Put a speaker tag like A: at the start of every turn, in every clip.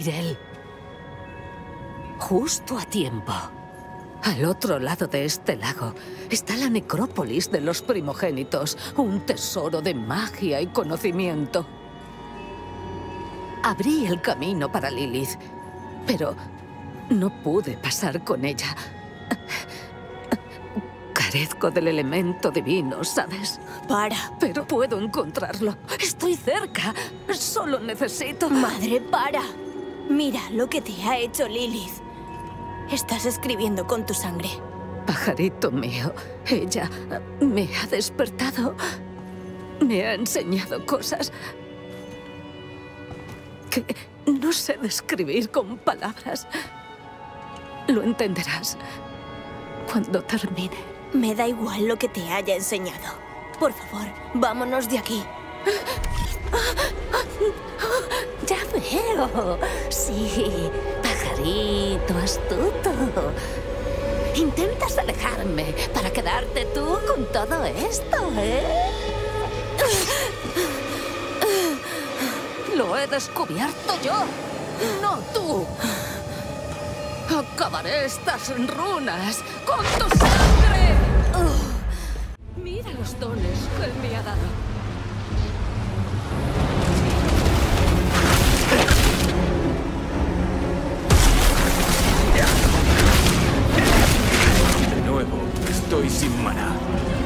A: Tyrell. Justo a tiempo. Al otro lado de este lago está la necrópolis de los primogénitos, un tesoro de magia y conocimiento. Abrí el camino para Lilith, pero no pude pasar con ella. Carezco del elemento divino, ¿sabes?
B: Para.
A: Pero puedo encontrarlo. Estoy cerca. Solo necesito...
B: Madre, para. Mira lo que te ha hecho Lilith. Estás escribiendo con tu sangre.
A: Pajarito mío, ella me ha despertado. Me ha enseñado cosas que no sé describir con palabras. Lo entenderás cuando termine.
B: Me da igual lo que te haya enseñado. Por favor, vámonos de aquí.
A: Ya veo. Sí, pajarito astuto. Intentas alejarme para quedarte tú con todo esto, ¿eh? Lo he descubierto yo, no tú. Acabaré estas runas con tu sangre. Mira los dones que él me ha dado.
C: De nuevo, estoy sin maná.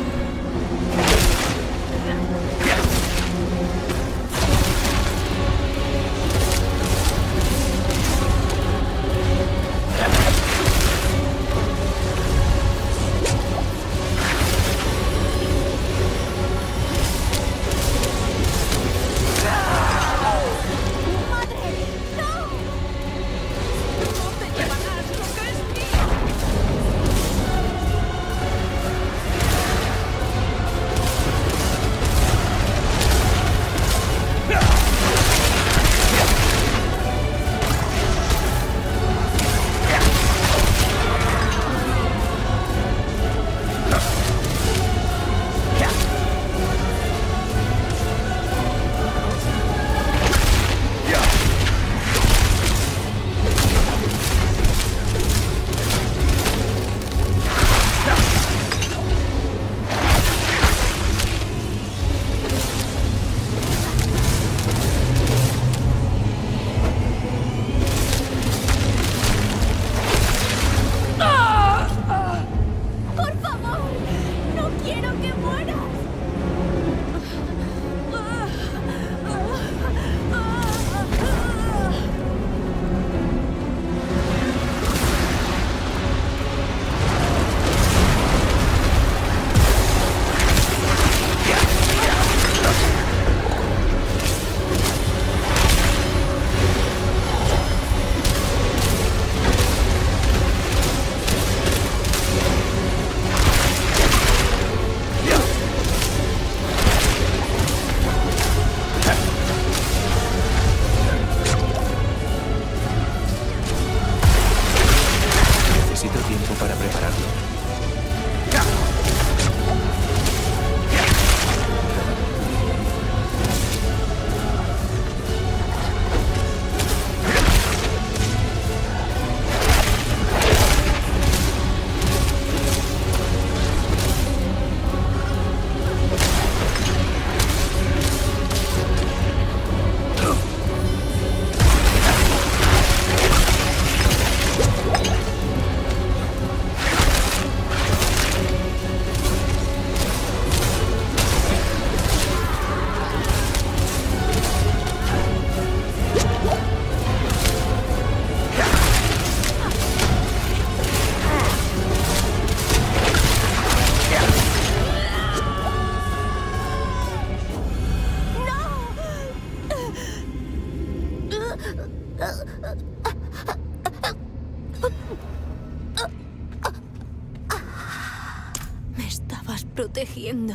B: Me estabas protegiendo.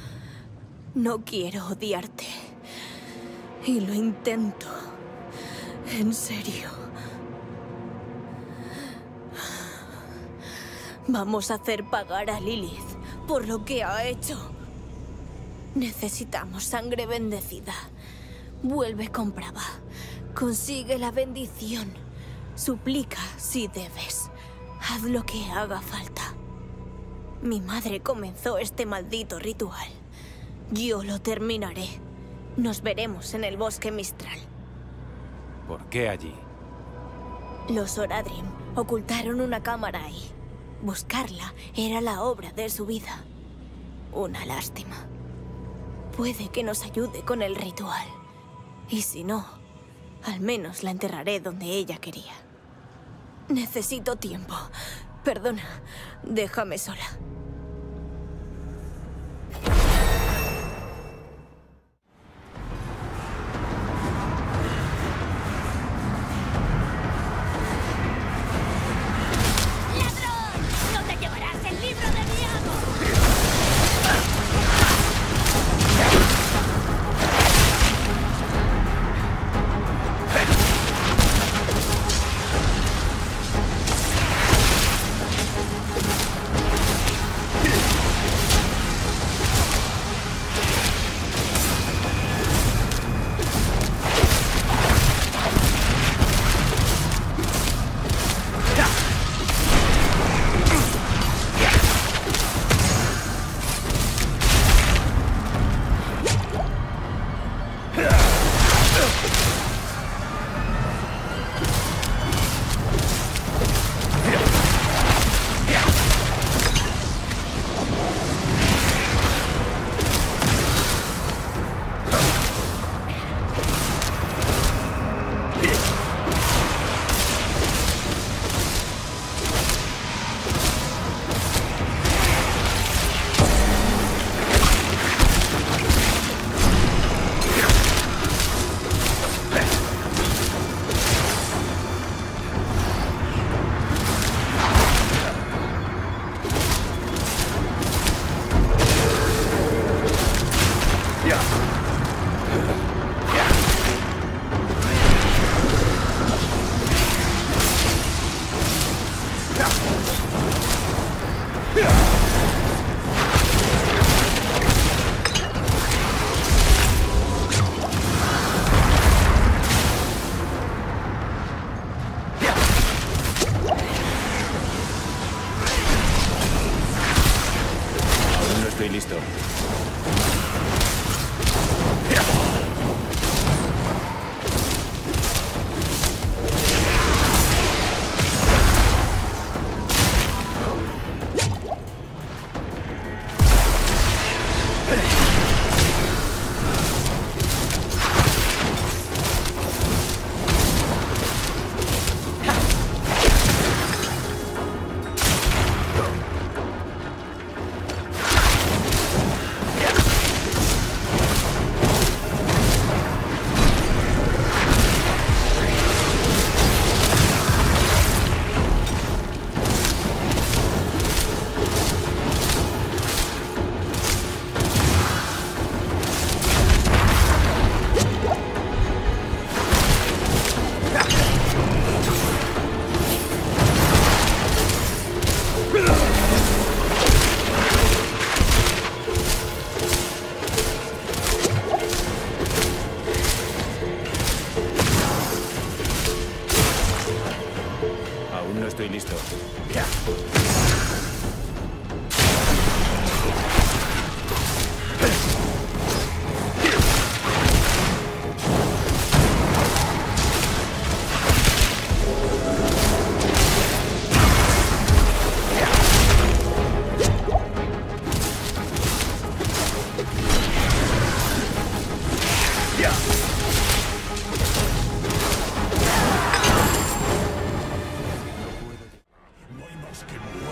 B: No quiero odiarte. Y lo intento. En serio. Vamos a hacer pagar a Lilith por lo que ha hecho. Necesitamos sangre bendecida. Vuelve con Brava. Consigue la bendición. Suplica si debes. Haz lo que haga falta. Mi madre comenzó este maldito ritual. Yo lo terminaré. Nos veremos en el bosque Mistral.
C: ¿Por qué allí?
B: Los Oradrim ocultaron una cámara ahí. Buscarla era la obra de su vida. Una lástima. Puede que nos ayude con el ritual. Y si no, al menos la enterraré donde ella quería. Necesito tiempo. Perdona, déjame sola.
C: Estoy listo. Aún no estoy listo. Ya.
D: No hay más que morir.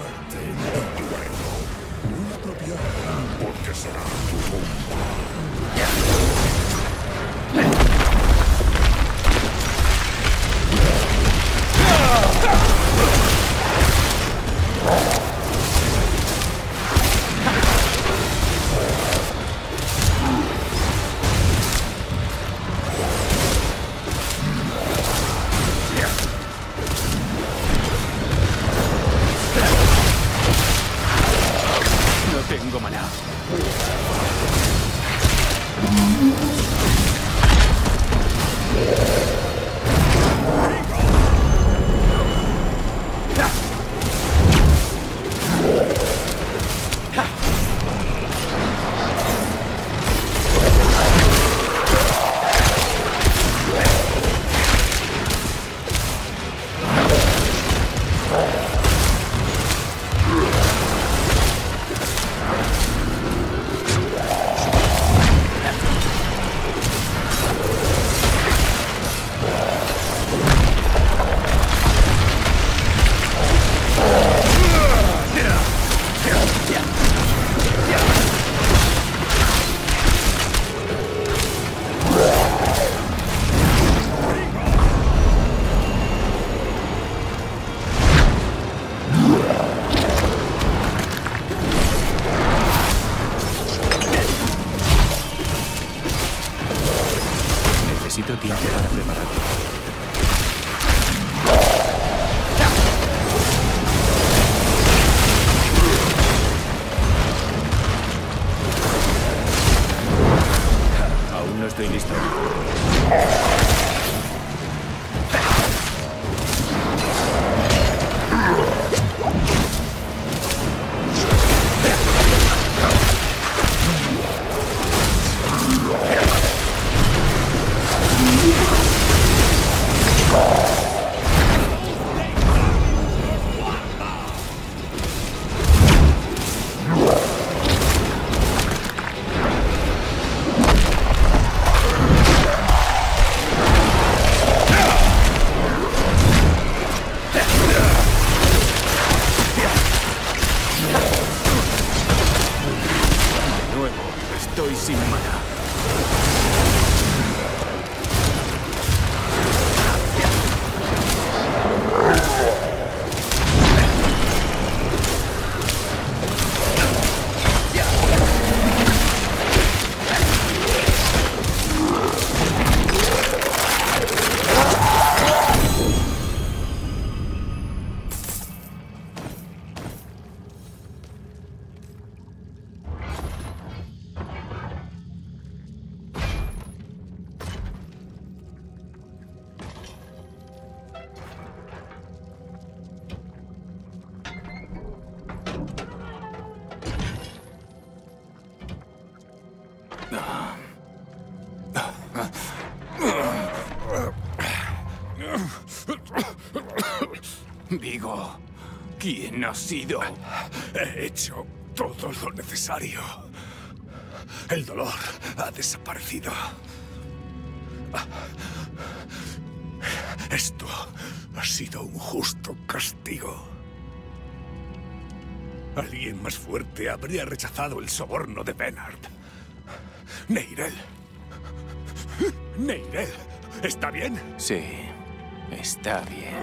C: Necesito tiempo para prepararlo. Aún no estoy listo. Estoy sin mana. Vigo, ¿quién ha sido?
D: He hecho todo lo necesario. El dolor ha desaparecido. Esto ha sido un justo castigo. Alguien más fuerte habría rechazado el soborno de Bernard. Neyrelle. Neyrelle, ¿está bien?
C: Sí, está bien.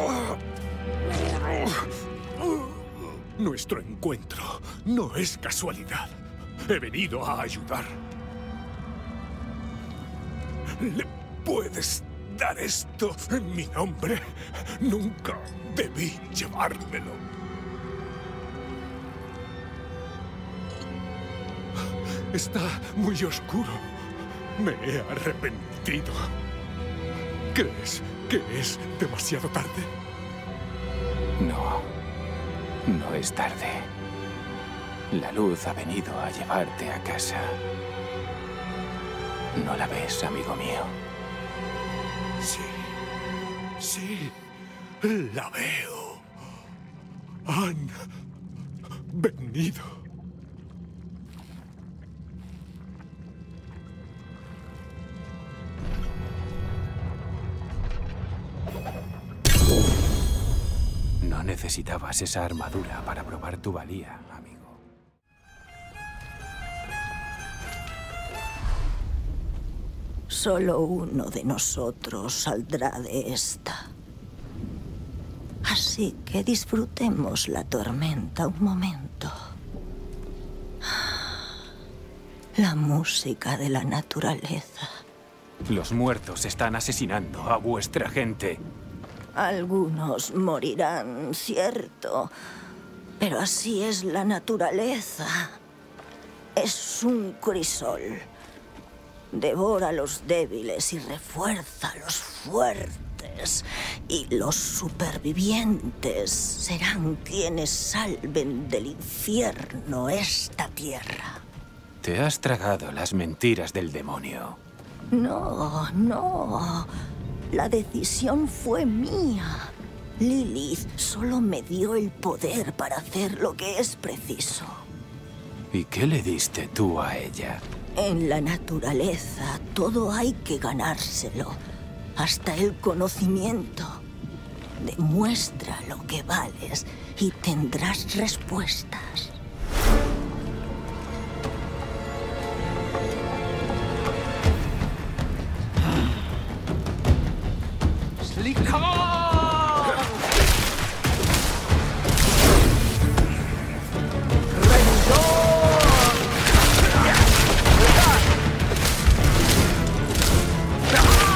D: Nuestro encuentro no es casualidad. He venido a ayudar. ¿Le puedes dar esto en mi nombre? Nunca debí llevármelo. Está muy oscuro. Me he arrepentido. ¿Crees que es demasiado tarde?
C: No, no es tarde. La luz ha venido a llevarte a casa. ¿No la ves, amigo mío?
D: Sí, la veo. Han venido.
C: No necesitabas esa armadura para probar tu valía, amigo.
E: Solo uno de nosotros saldrá de esta. Así que disfrutemos la tormenta un momento. La música de la naturaleza.
C: Los muertos están asesinando a vuestra gente.
E: Algunos morirán, cierto. Pero así es la naturaleza. Es un crisol. Devora a los débiles y refuerza a los fuertes. Y los supervivientes serán quienes salven del infierno esta tierra.
C: Te has tragado las mentiras del demonio.
E: No, no. La decisión fue mía. Lilith solo me dio el poder para hacer lo que es preciso.
C: ¿Y qué le diste tú a ella?
E: En la naturaleza, todo hay que ganárselo. Hasta el conocimiento. Demuestra lo que vales y tendrás respuestas.
F: ¡Ah!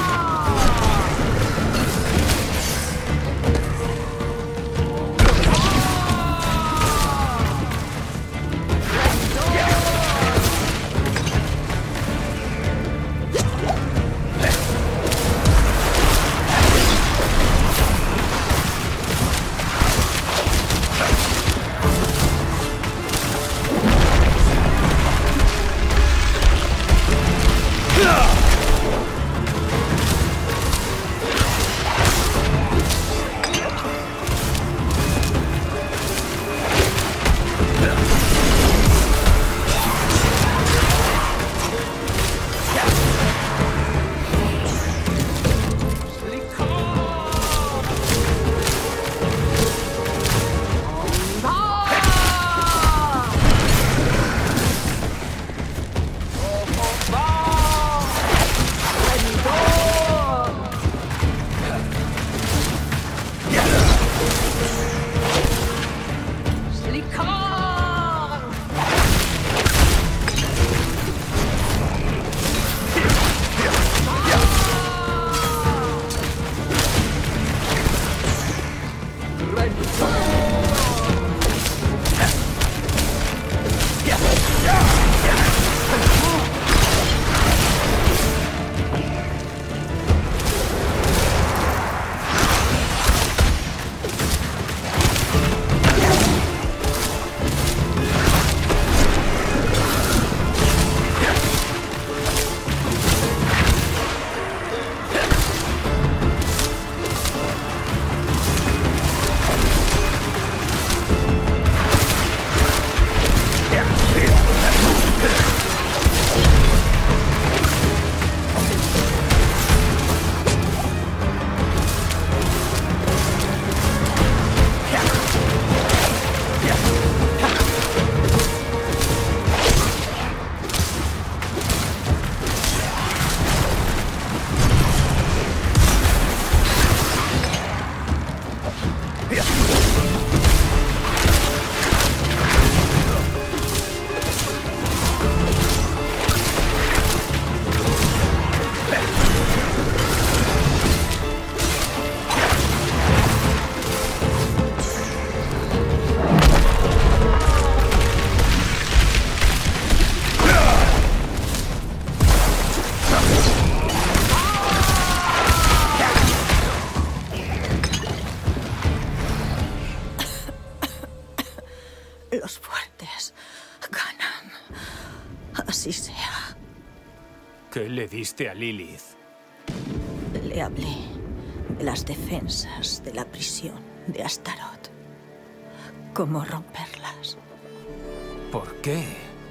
C: le diste a Lilith?
E: Le hablé de las defensas de la prisión de Astaroth. Cómo romperlas.
C: ¿Por qué?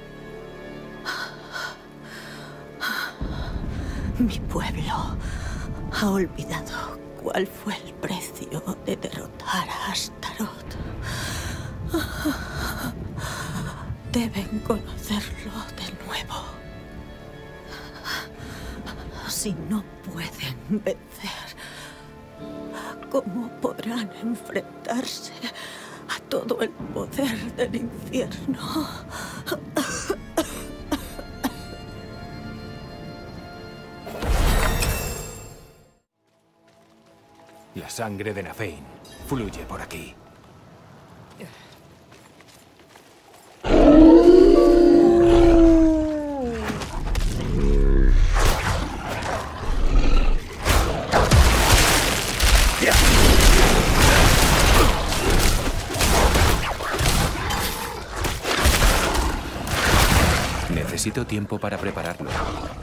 E: Mi pueblo ha olvidado cuál fue el precio de derrotar a Astaroth. Deben conocerlo de nuevo. Si no pueden vencer, ¿cómo podrán enfrentarse a todo el poder del infierno?
C: La sangre de Nafane fluye por aquí. Necesito tiempo para prepararlo.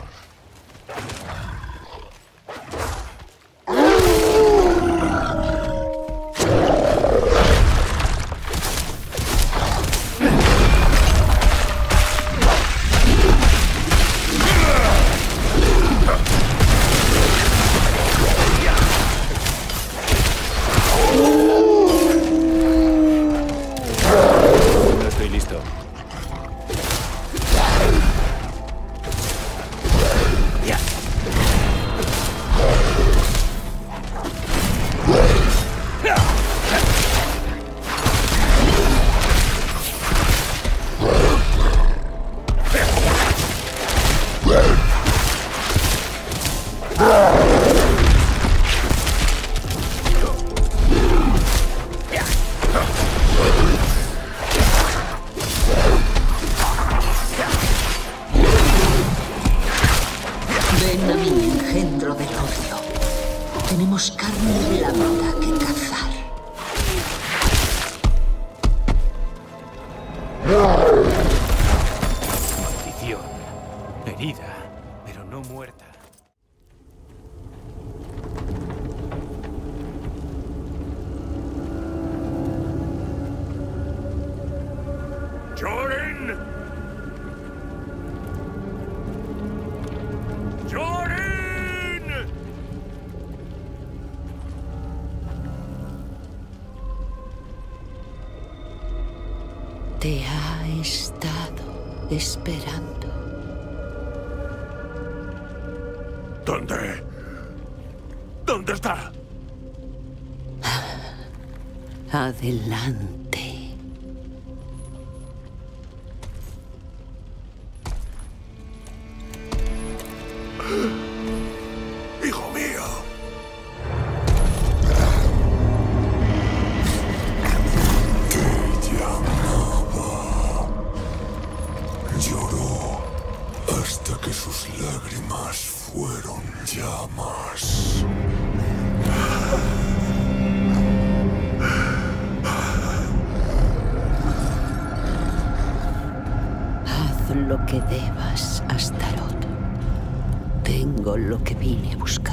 C: No estoy listo.
A: Ven a mí, engendro del odio. Tenemos carne blanca que cazar.
C: Maldición. Herida, pero no muerta.
D: ¡Jorin! ¡Jorin!
A: Te ha estado esperando.
D: ¿Dónde? ¿Dónde está?
A: Adelante.
D: ¡Hijo mío! Te llamaba. Lloró hasta que sus lágrimas fueron llamas.
A: Haz lo que debas, Astaroth. Tengo lo que vine a buscar.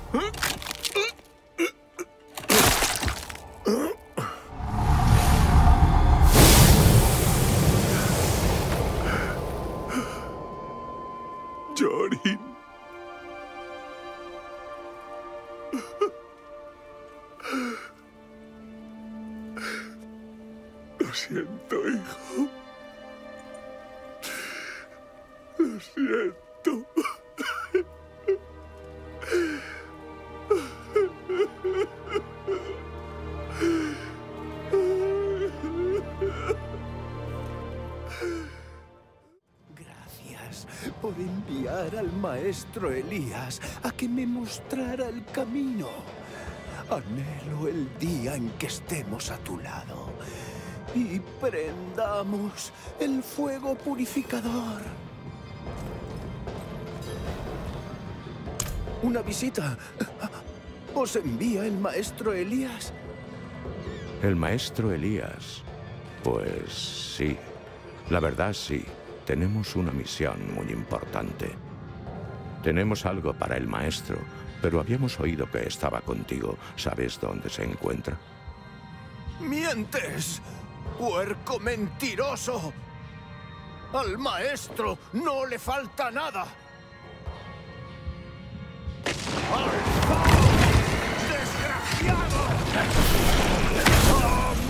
D: Jorin. Lo siento, hijo. Lo siento.
F: Gracias por enviar al maestro Elías a que me mostrara el camino. Anhelo el día en que estemos a tu lado y prendamos el fuego purificador. Una visita. ¿Os envía el maestro Elías?
G: ¿El maestro Elías? Pues sí. La verdad sí. Tenemos una misión muy importante. Tenemos algo para el maestro, pero habíamos oído que estaba contigo. ¿Sabes dónde se encuentra?
F: ¡Mientes! ¡Puerco mentiroso! Al maestro no le falta nada. ¡Desgraciado! ¡Oh,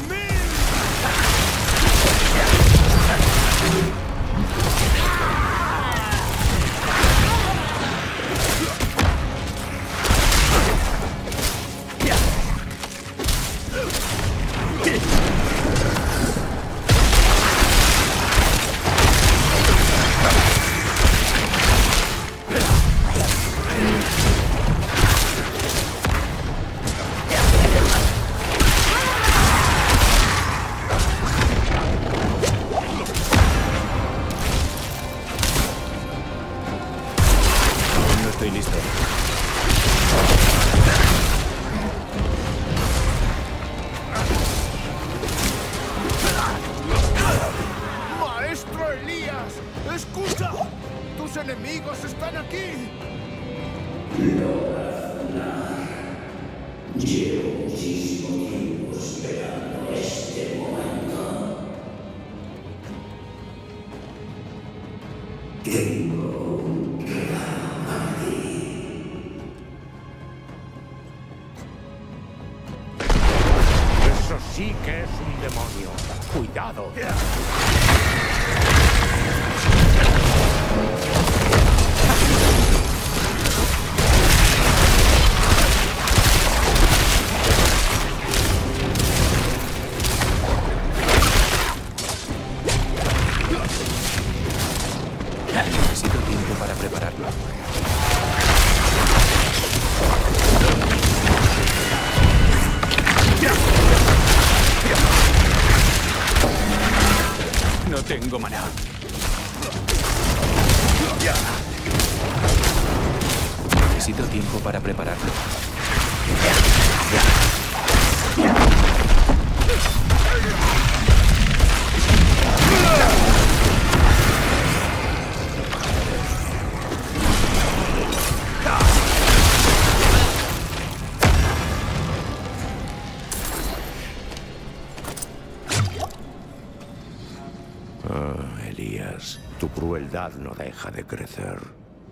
C: Estoy listo.
F: ¡Maestro Elías! ¡Escucha! ¡Tus enemigos están aquí!
H: Llevo muchísimo tiempo esperando este momento. Tengo un regalo para ti.
G: Eso sí que es un demonio. ¡Cuidado!
C: Necesito tiempo para prepararlo. No tengo maná. Necesito tiempo para prepararlo.
G: Ah, Elías, tu crueldad no deja de crecer.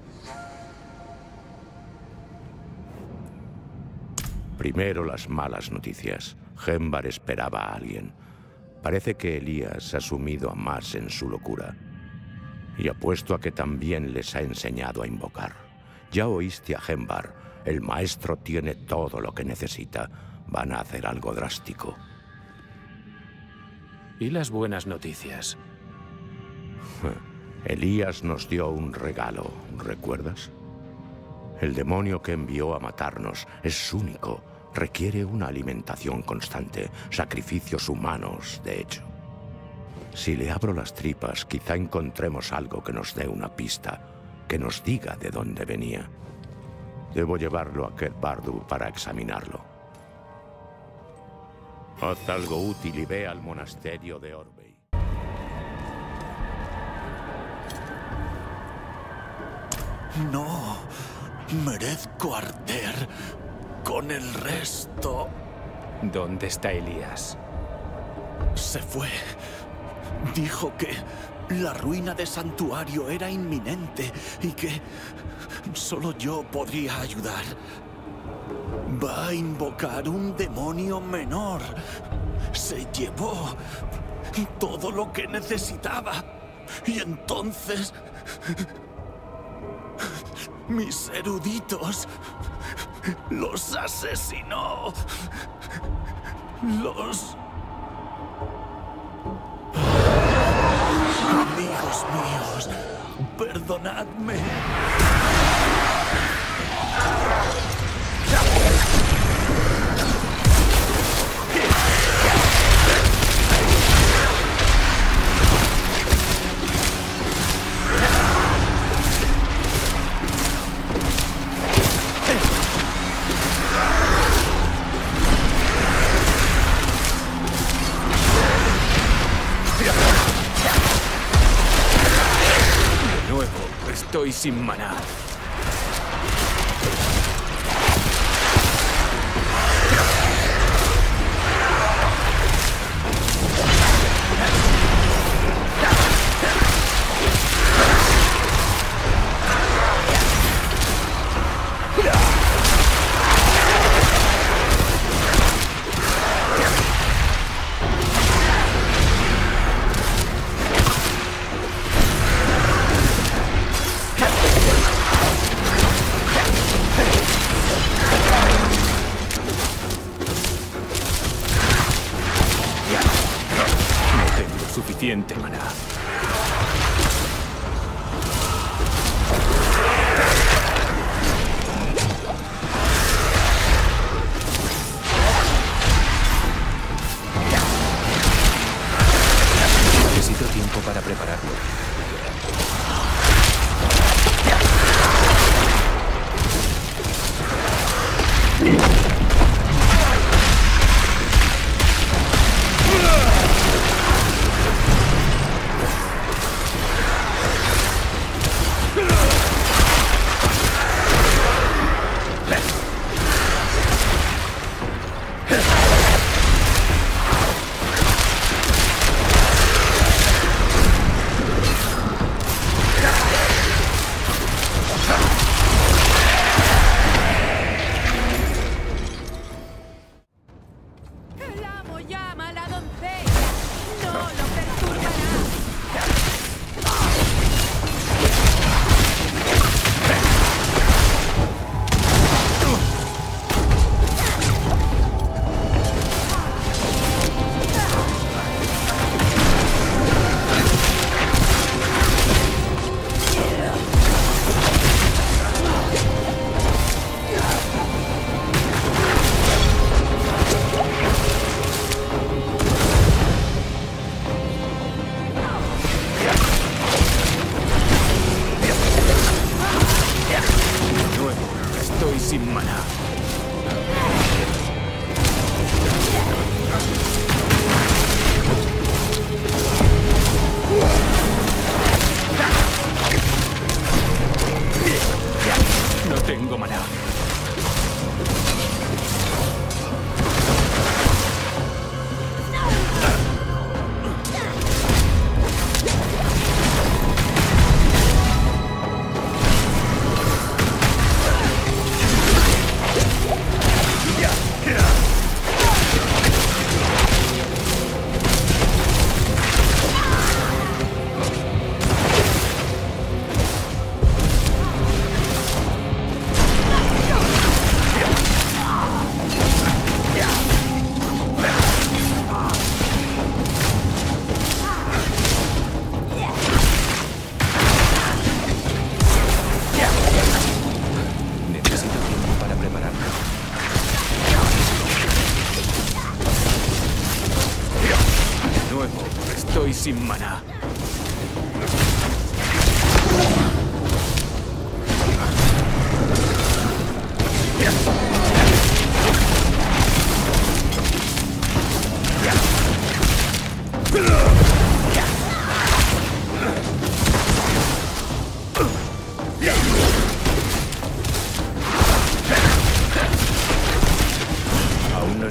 G: Primero las malas noticias. Henvar esperaba a alguien. Parece que Elías ha sumido a más en su locura. Y apuesto a que también les ha enseñado a invocar. Ya oíste a Henvar. El maestro tiene todo lo que necesita. Van a hacer algo drástico.
C: ¿Y las buenas noticias?
G: Elías nos dio un regalo, ¿recuerdas? El demonio que envió a matarnos es único. Requiere una alimentación constante, sacrificios humanos, de hecho. Si le abro las tripas, quizá encontremos algo que nos dé una pista, que nos diga de dónde venía. Debo llevarlo a Ket Bardu para examinarlo. Haz algo útil y ve al monasterio de Orbe.
F: No, Merezco arder con el resto.
C: ¿Dónde está Elías?
F: Se fue. Dijo que la ruina de Santuario era inminente y que solo yo podría ayudar. Va a invocar un demonio menor. Se llevó todo lo que necesitaba. Y entonces mis eruditos los asesinó. Los... Amigos míos, perdonadme.
C: Estoy sin maná. Suficiente maná. Necesito tiempo para prepararlo. Sin maná. No tengo maná. Estoy sin maná.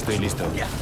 C: estoy listo.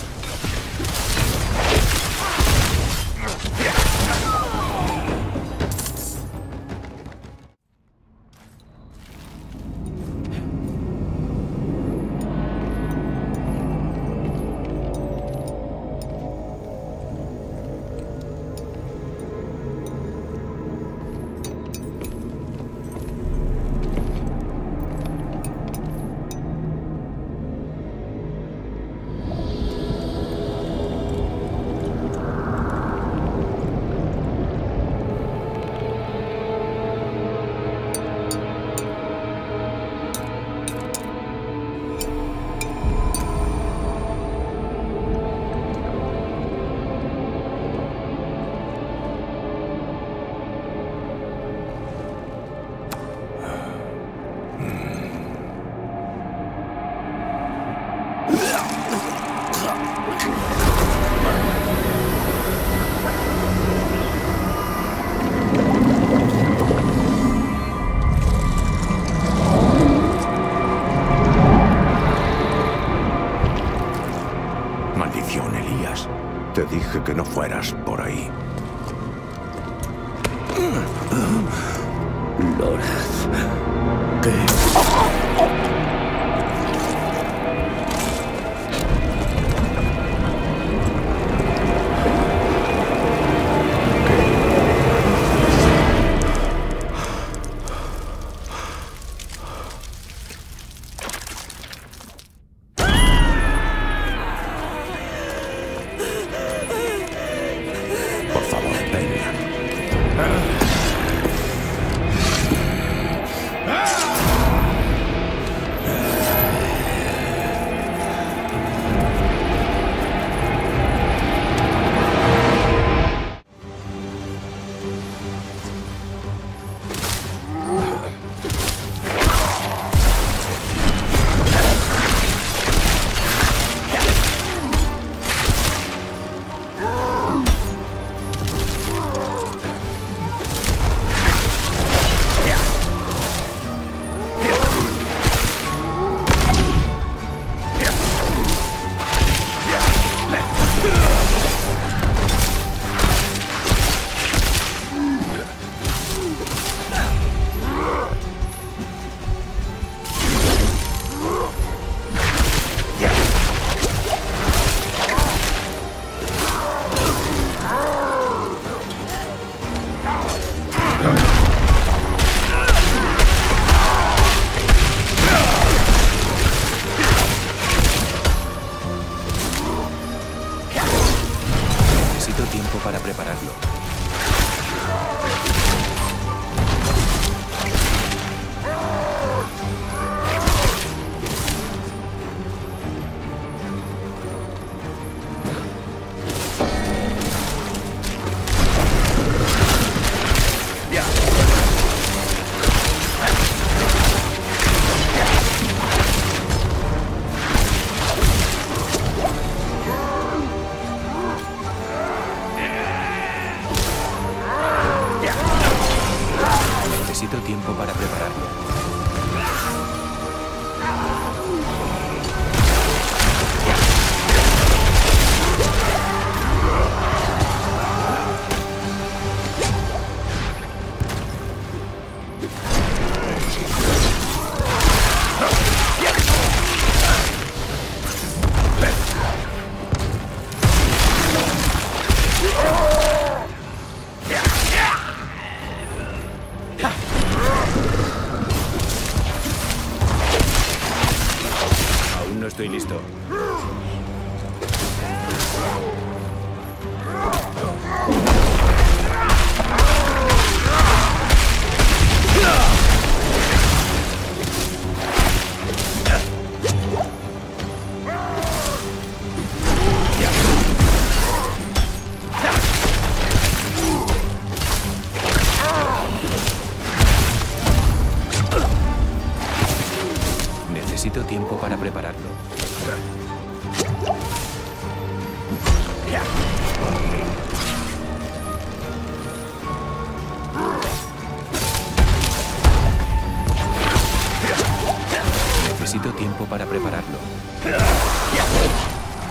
G: Maldición, Elías. Te dije que no fueras por ahí.
H: Loraz. ¿Qué?
G: Por favor, venga.
C: Necesito tiempo para prepararlo. Necesito tiempo para prepararlo. Aún no estoy listo. Necesito tiempo para prepararlo. Necesito tiempo para prepararlo.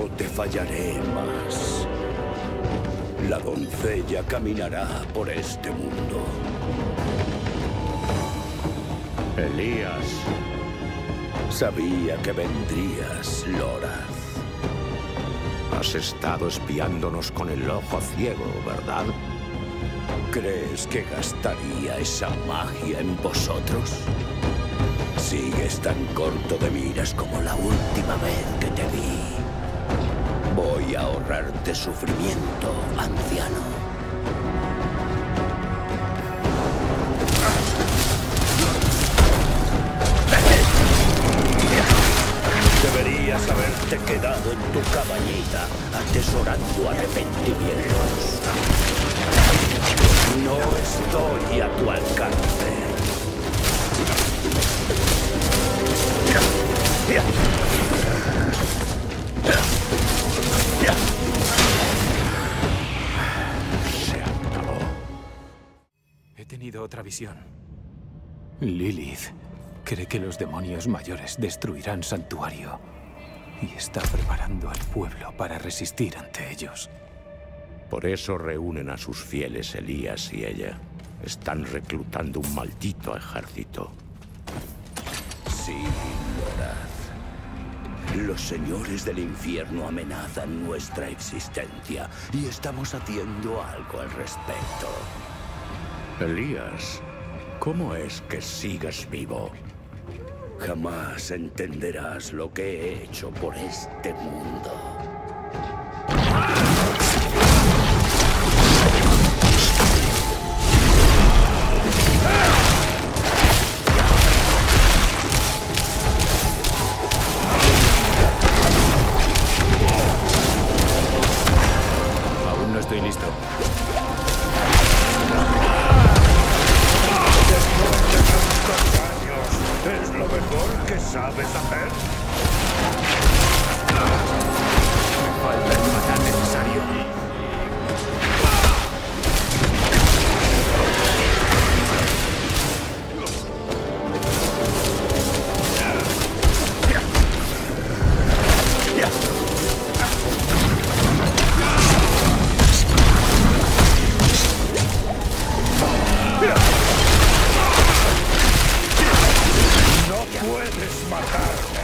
F: te fallaré más. La doncella caminará por este mundo.
G: Elías.
F: Sabía que vendrías, Lorath.
G: Has estado espiándonos con el ojo ciego, ¿verdad?
F: ¿Crees que gastaría esa magia en vosotros? Sigues tan corto de miras como la última vez que te vi. Voy a ahorrarte sufrimiento, anciano. Deberías haberte quedado en tu cabañita atesorando arrepentimientos. No estoy a tu alcance.
G: Se acabó.
C: He tenido otra visión. Lilith cree que los demonios mayores destruirán Santuario y está preparando al pueblo para resistir ante ellos.
G: Por eso reúnen a sus fieles Elías y ella. Están reclutando un maldito ejército.
F: Sí, Lorath. Los señores del infierno amenazan nuestra existencia y estamos haciendo algo al respecto.
G: Elías, ¿cómo es que sigues vivo?
F: Jamás entenderás lo que he hecho por este mundo.
C: Aún no estoy listo.
F: ¿Es lo mejor que sabes hacer?
C: Me falta el matar necesario.
F: Puedes matarme.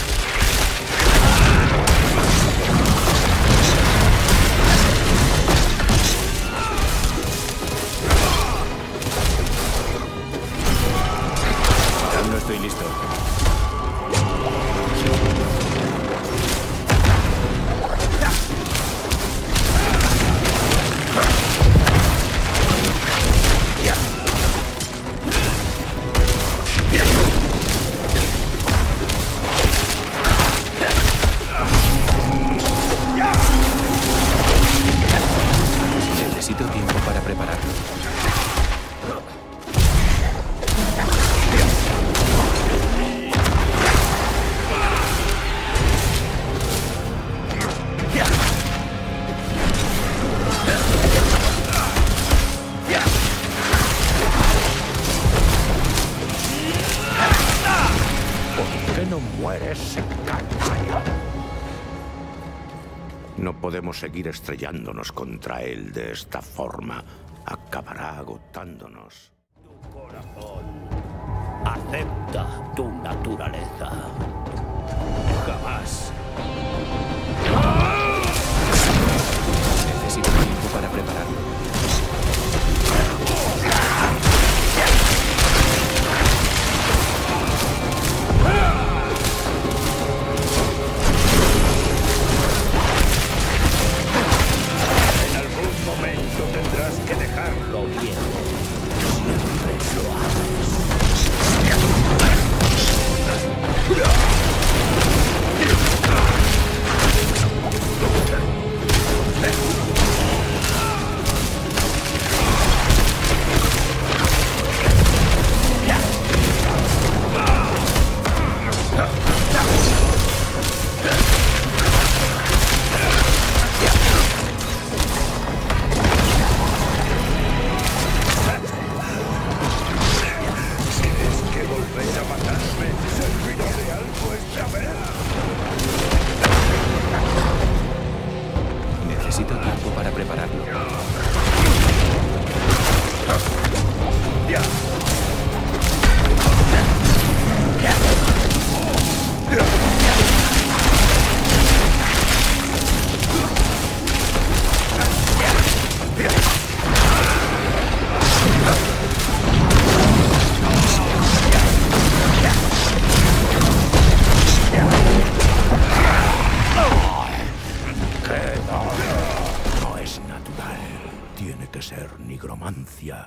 C: Aún no estoy listo. Necesito tiempo para prepararlo.
G: ¿Por qué no mueres en campaña? No podemos seguir estrellándonos contra él de esta forma. Acabará agotándonos.
F: Tu corazón acepta tu naturaleza. Jamás.
C: Necesito tiempo para prepararlo.
F: En algún momento tendrás que dejarlo bien. Siempre lo haces. justicia.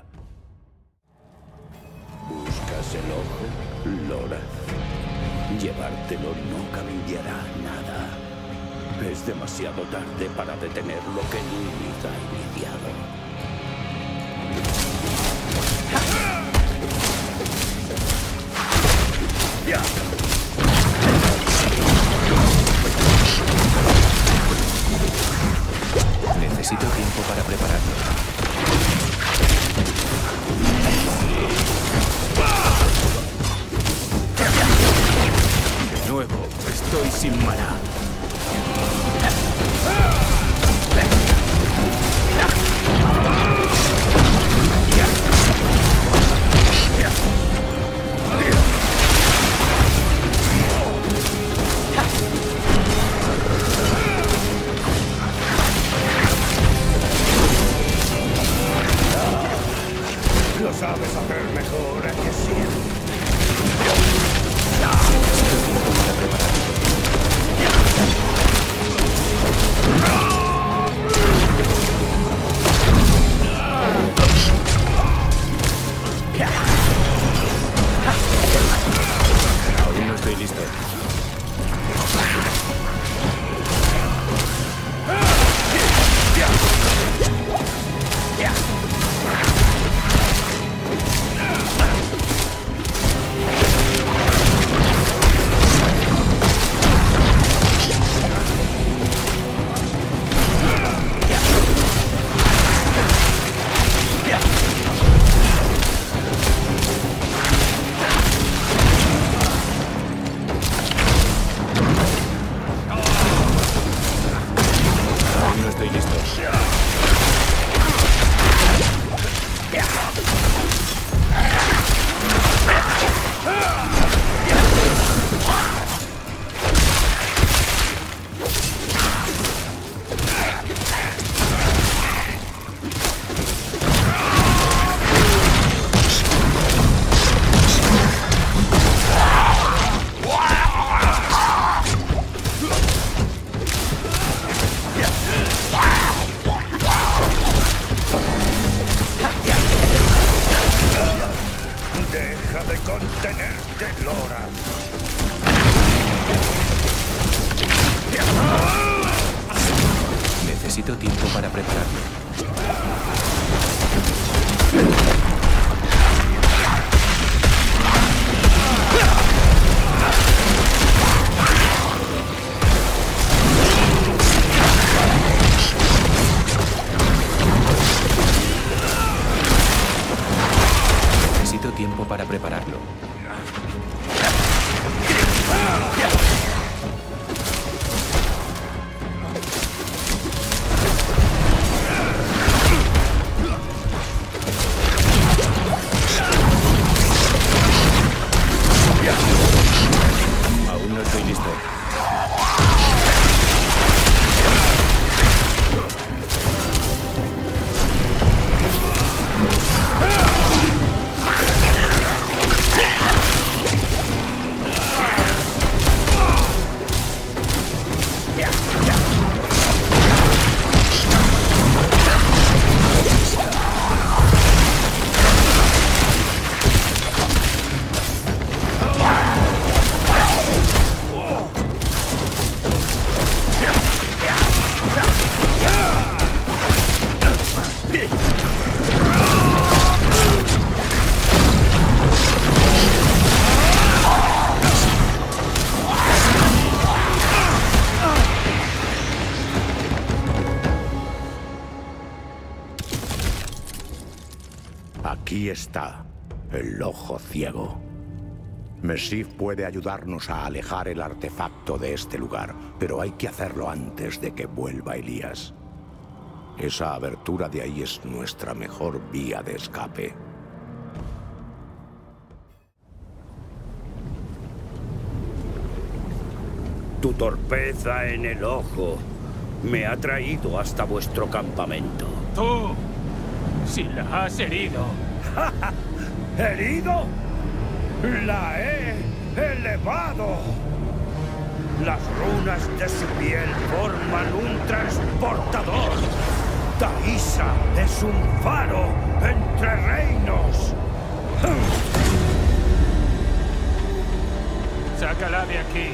F: ¿Buscas el ojo, Lorath? Llevártelo no cambiará nada. Es demasiado tarde para detener lo que Lilith ha iniciado.
C: Necesito tiempo para prepararlo. De nuevo, estoy sin maná.
F: Lo sabes hacer mejor, ¿a que sí?
C: Aún no estoy listo. Aún no estoy listo.
F: Deja de contenerte, Lorath.
C: Necesito tiempo para prepararlo. Necesito tiempo para prepararlo. Aún no estoy listo.
G: Aquí está el ojo ciego. Mesif puede ayudarnos a alejar el artefacto de este lugar, pero hay que hacerlo antes de que vuelva Elías. Esa abertura de ahí es nuestra mejor vía de escape.
F: Tu torpeza en el ojo me ha traído hasta vuestro campamento.
C: ¡Tú! ¡Si la has herido!
F: ¿Herido? ¡La he elevado! Las runas de su piel forman un transportador. Taissa es un faro entre reinos.
C: Sácala de aquí.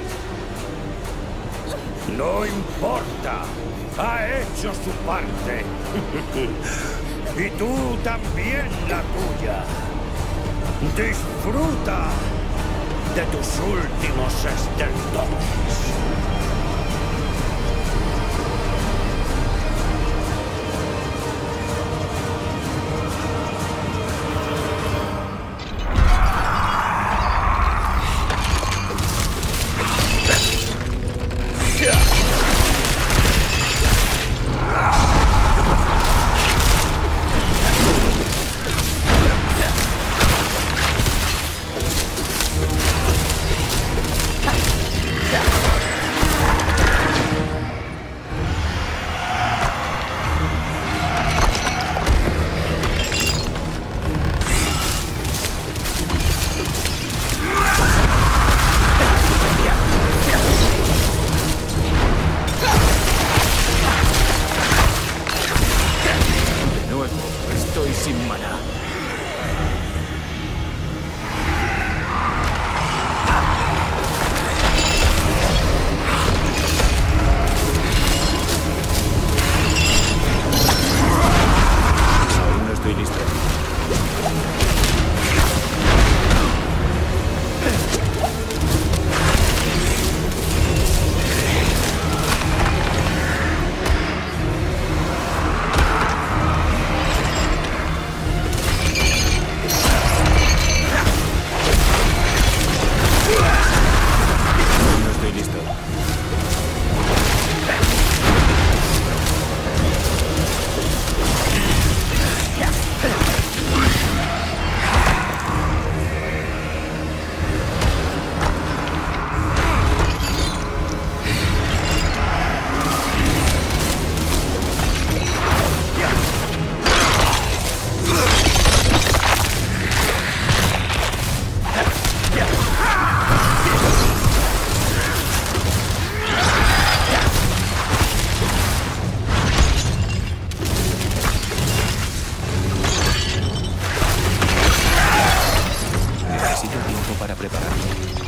F: No importa. Ha hecho su parte. Y tú también la tuya. Disfruta de tus últimos estertores.
C: Estoy sin maná. Aún no estoy listo. Para prepararlo.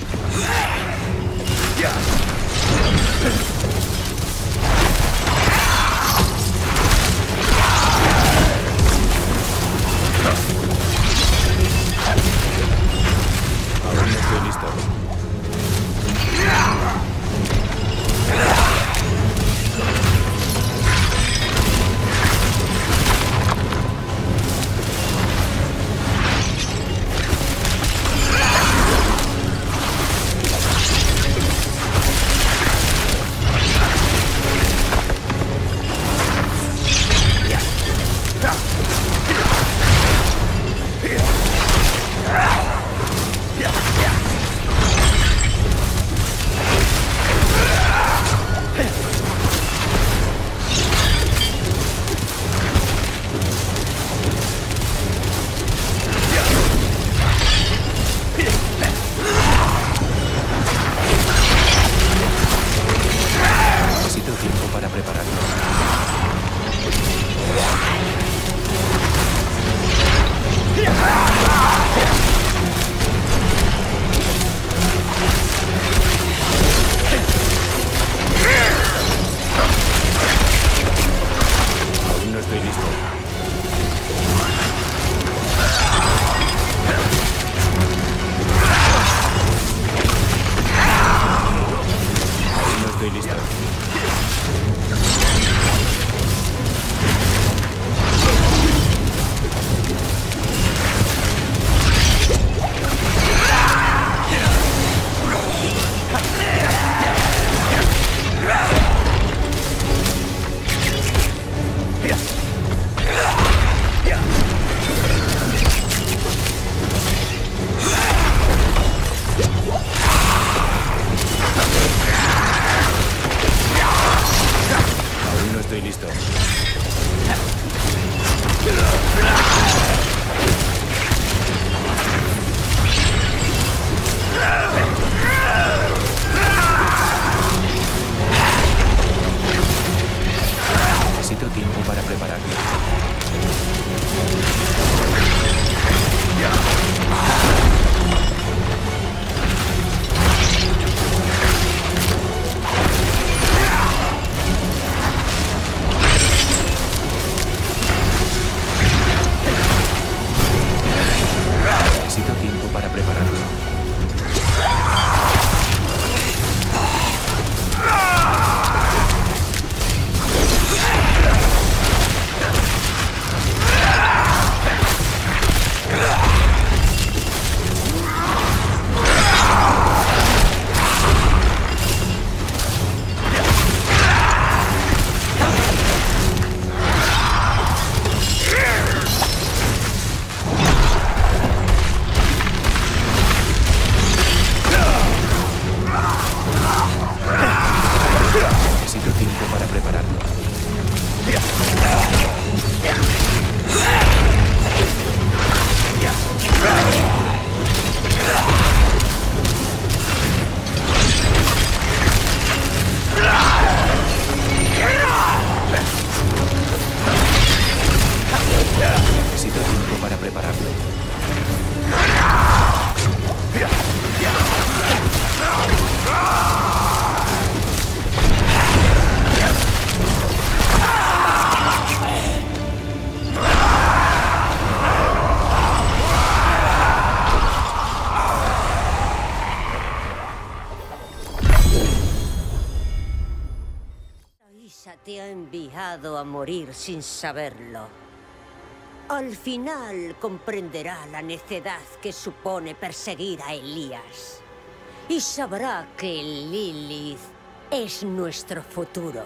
C: Aún no estoy listo. Necesito tiempo para prepararme.
I: Elisa te ha enviado a morir sin saberlo. Al final comprenderá la necedad que supone perseguir a Elías. Y sabrá que Lilith es nuestro futuro.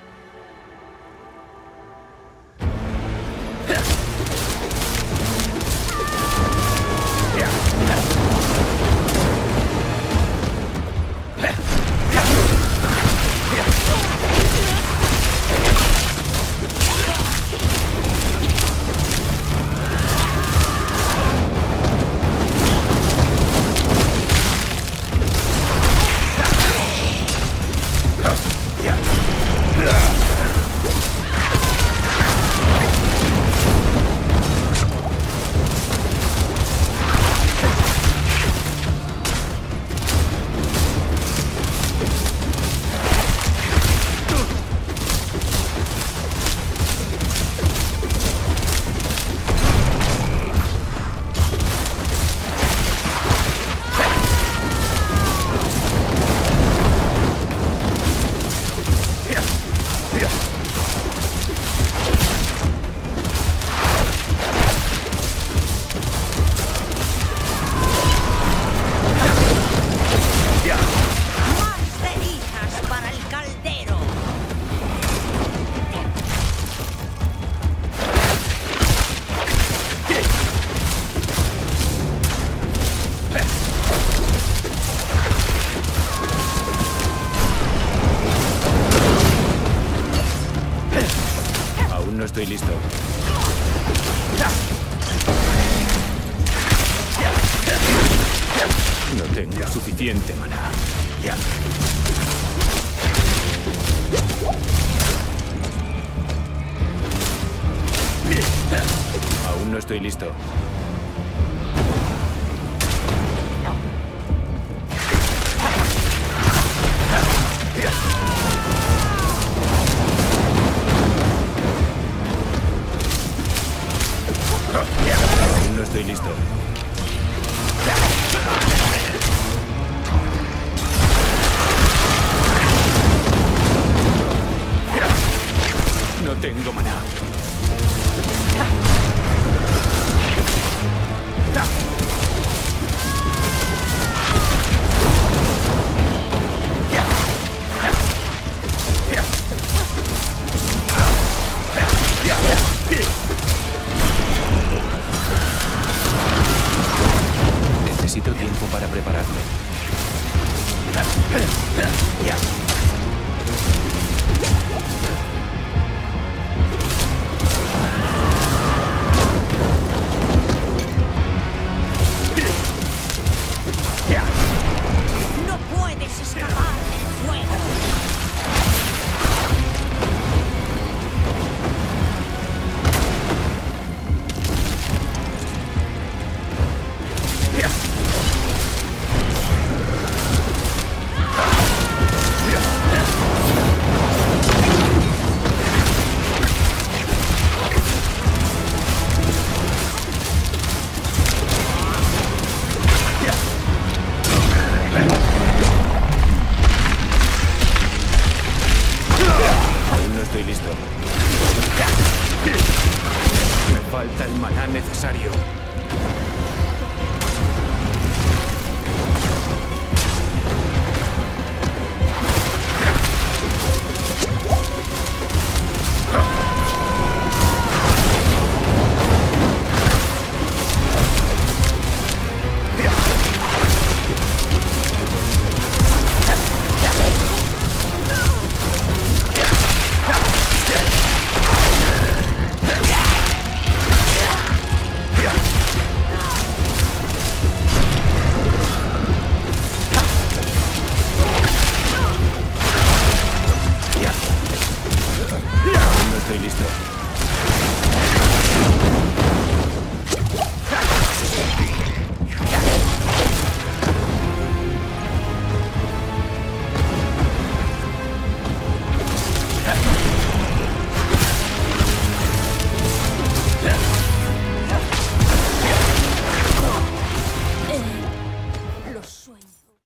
C: No estoy listo. No tengo suficiente maná. Aún no estoy listo. Aún no estoy listo. No tengo maná. Necesito tiempo para prepararme.
I: ¡No puedes escapar del fuego!
C: Aún no estoy listo. Me falta el maná necesario. Aún no estoy listo.
E: Los sueños.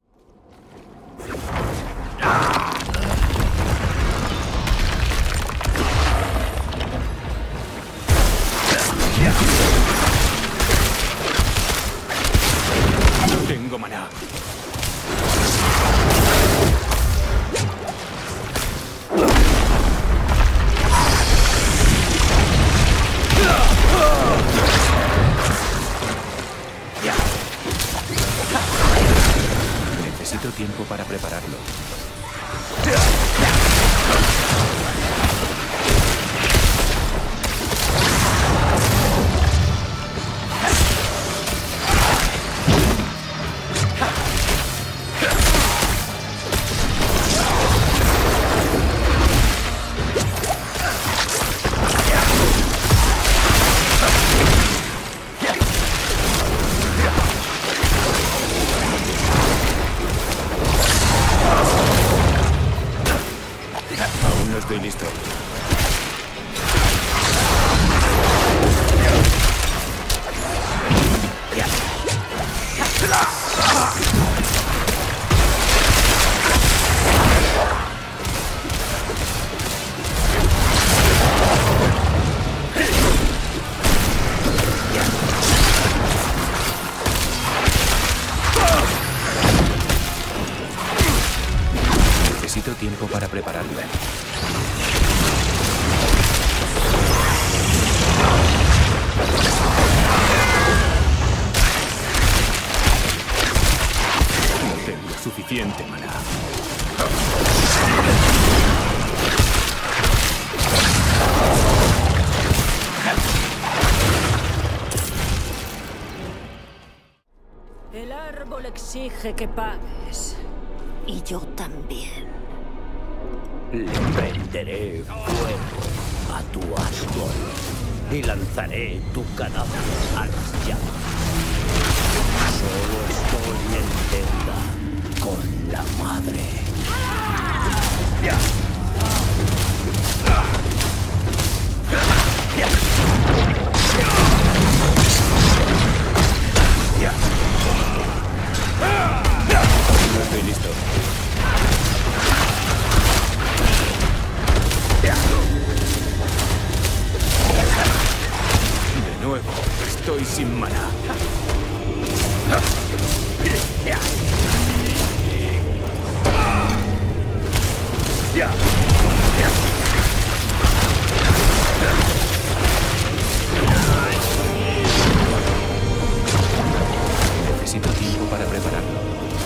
C: listo. Necesito tiempo para prepararlo. No tengo suficiente maná.
I: El árbol exige que pagues.
E: Y yo también.
H: Le prenderé fuego a tu árbol y lanzaré tu cadáver a las llamas. Solo estoy en deuda con la madre.
C: No estoy listo. De nuevo, estoy sin maná. Necesito tiempo para prepararlo.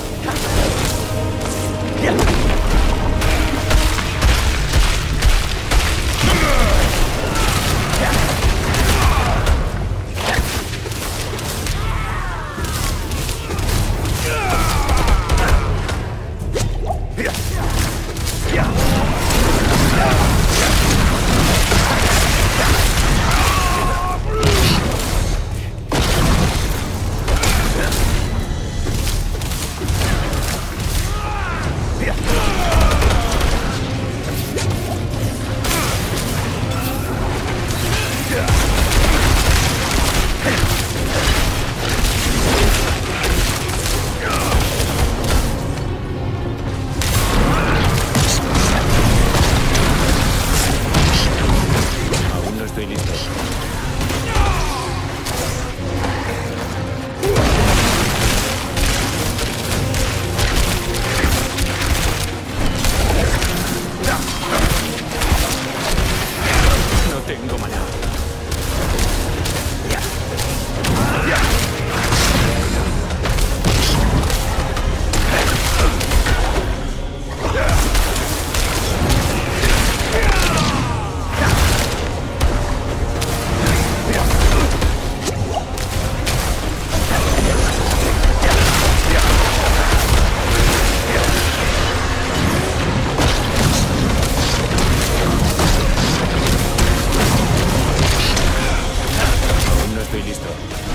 C: Aún no estoy listo. No tengo maná. Aún no estoy listo.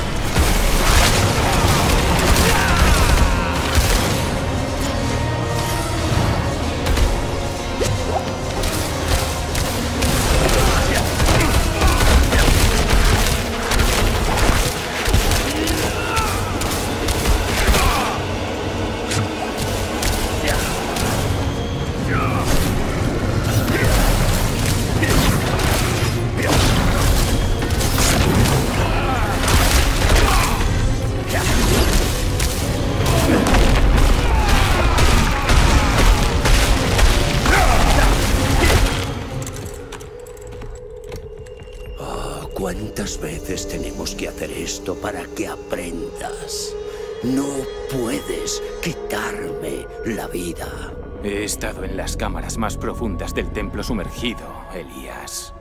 H: ¿Cuántas veces tenemos que hacer esto para que aprendas? No puedes quitarme la vida.
C: He estado en las cámaras más profundas del templo sumergido, Elías.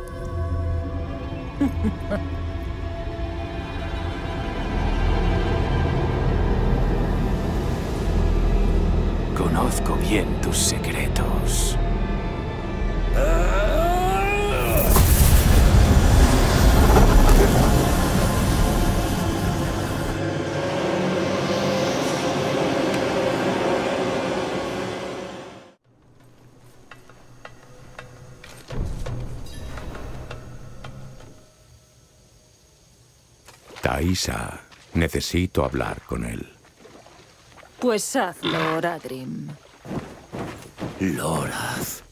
C: Conozco bien tus secretos.
G: Taisa, necesito hablar con él.
A: Pues hazlo, Oradrim.
H: Lorath.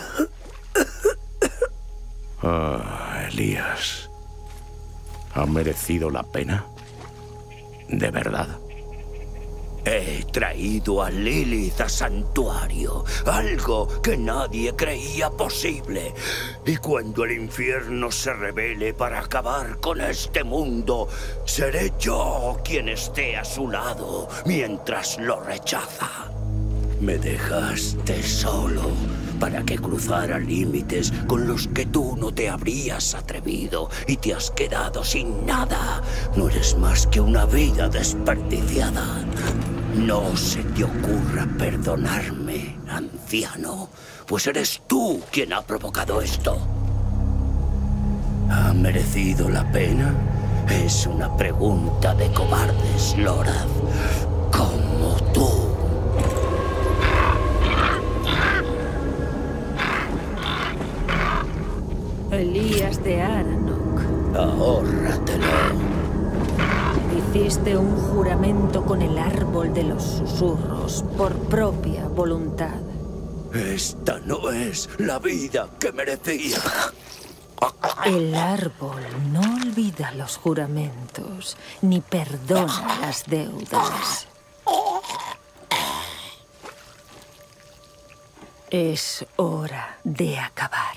G: Elías. ¿Ha merecido la pena? ¿De verdad?
H: He traído a Lilith a Santuario, algo que nadie creía posible. Y cuando el infierno se revele para acabar con este mundo, seré yo quien esté a su lado mientras lo rechaza. Me dejaste solo para que cruzara límites con los que tú no te habrías atrevido y te has quedado sin nada. No eres más que una vida desperdiciada. No se te ocurra perdonarme, anciano, pues eres tú quien ha provocado esto. ¿Ha merecido la pena? Es una pregunta de cobardes, Lorath, como tú.
A: Elías de Aranok.
H: Ahórratelo.
A: Hiciste un juramento con el árbol de los susurros por propia voluntad.
H: Esta no es la vida que merecía.
A: El árbol no olvida los juramentos, ni perdona las deudas. Es hora de acabar.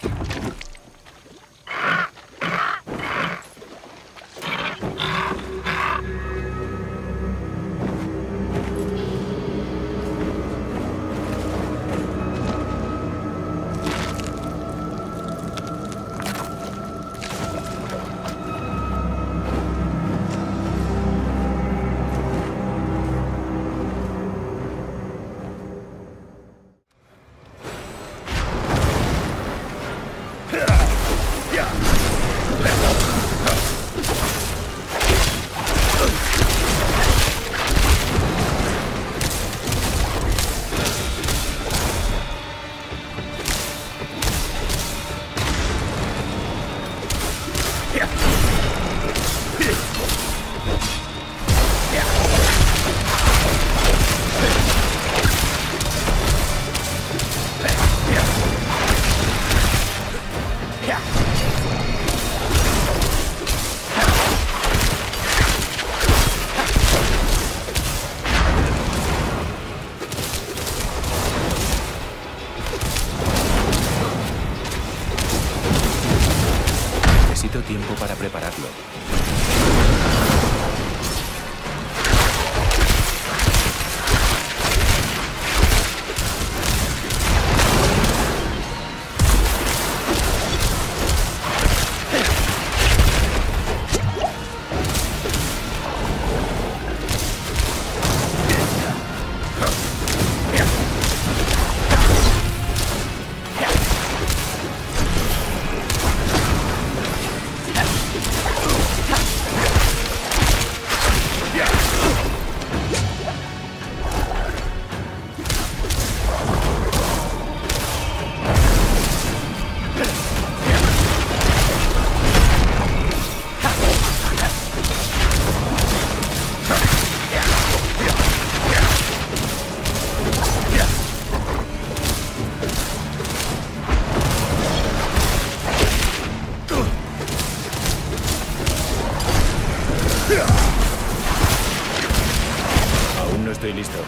C: Necesito tiempo para prepararlo. Aún no estoy listo.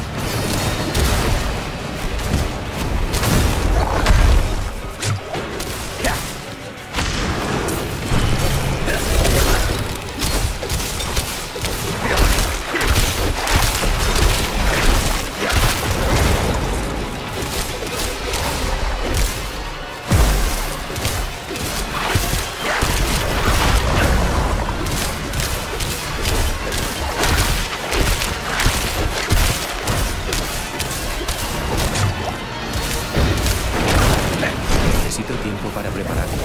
C: Necesito tiempo para prepararlo.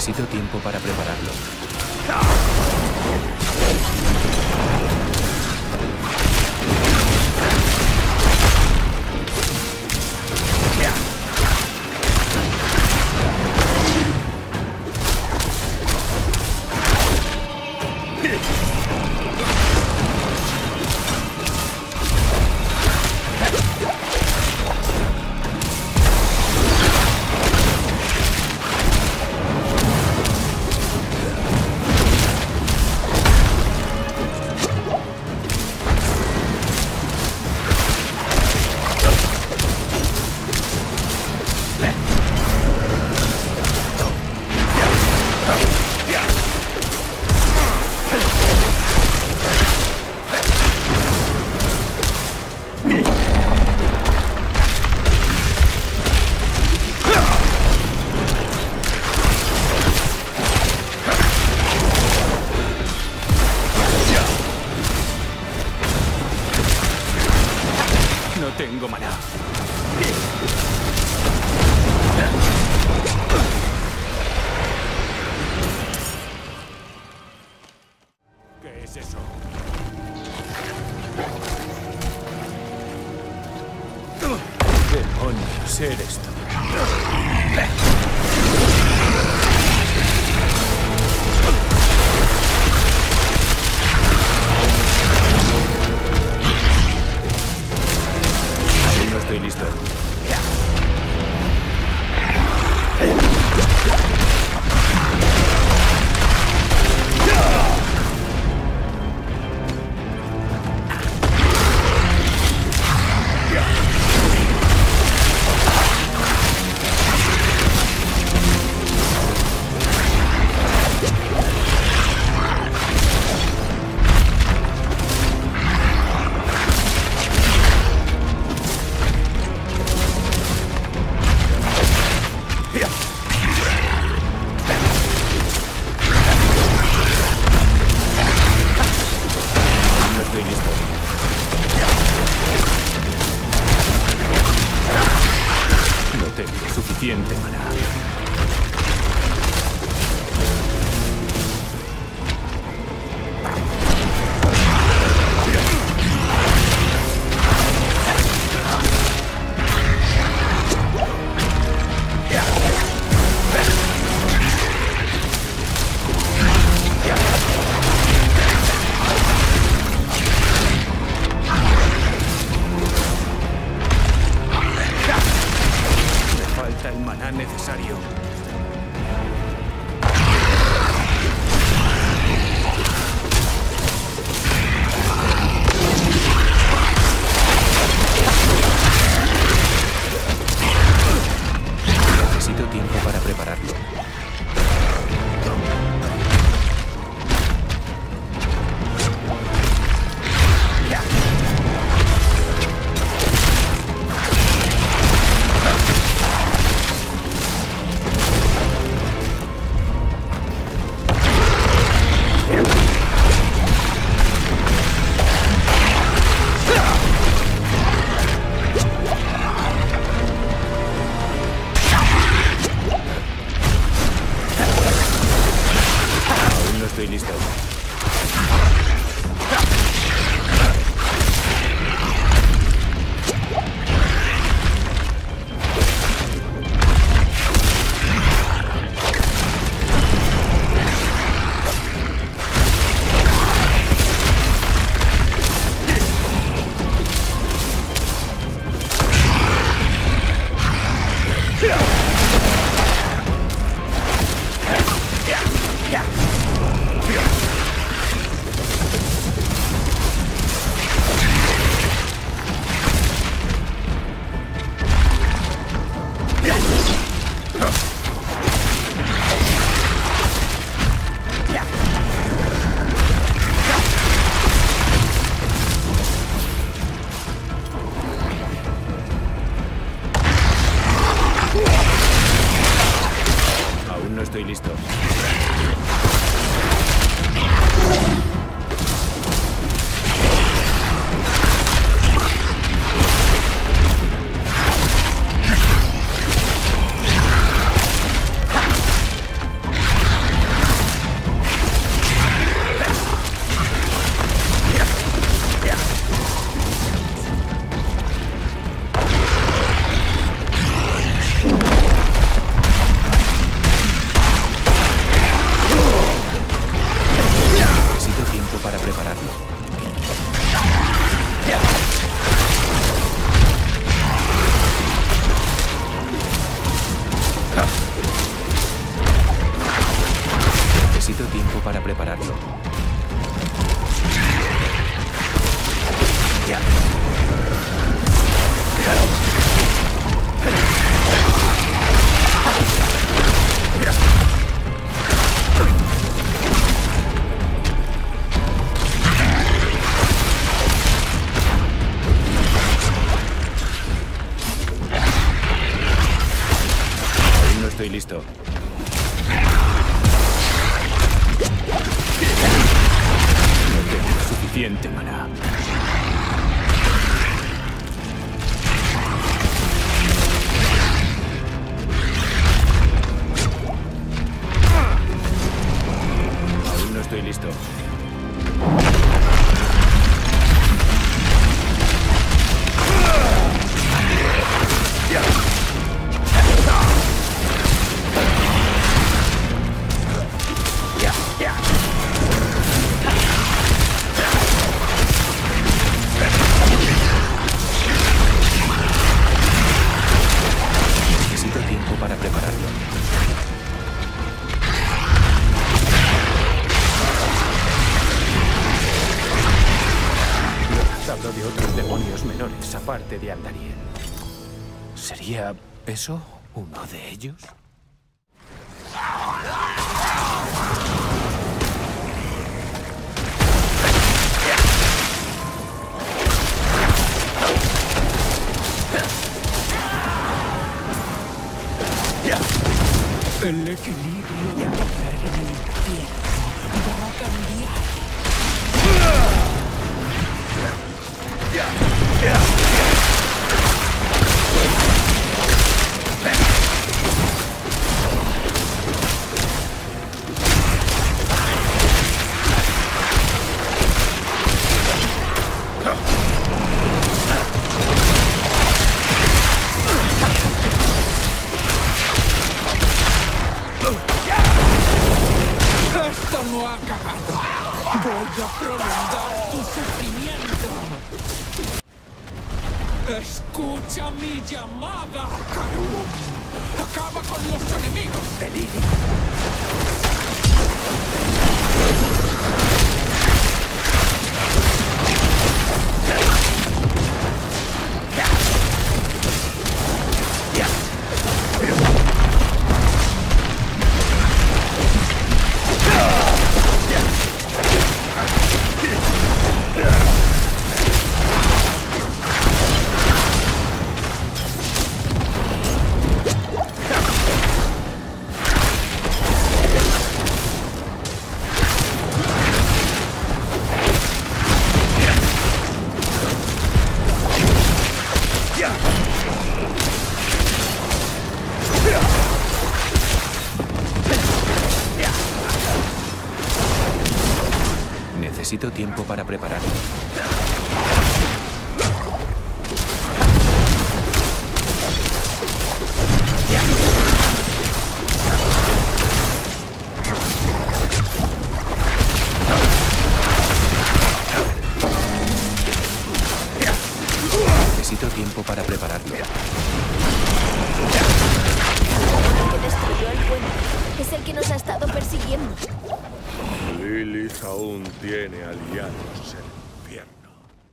C: Necesito tiempo para prepararlo. Tengo maná. ¿Qué es eso? Demonios, eres tú. Estoy listo. Suficiente maná. El maná necesario. Necesito tiempo para prepararlo. Estoy listo. Estoy listo. estoy listo. No tengo suficiente maná. Aún no estoy listo. Necesito tiempo para prepararlo. Hablo de otros demonios menores, aparte de Andariel. ¿Sería eso uno de ellos? El equilibrio de poder en el infierno va a cambiar. Esto no ha acabado. Voy a prolongar tu sufrimiento. Escucha mi llamada, Karun. Acaba con los enemigos de Lilith. Necesito tiempo para prepararlo. Necesito tiempo para prepararlo.
B: El que destruyó el puente es el que nos ha estado persiguiendo.
D: Lilith aún tiene aliados en el infierno.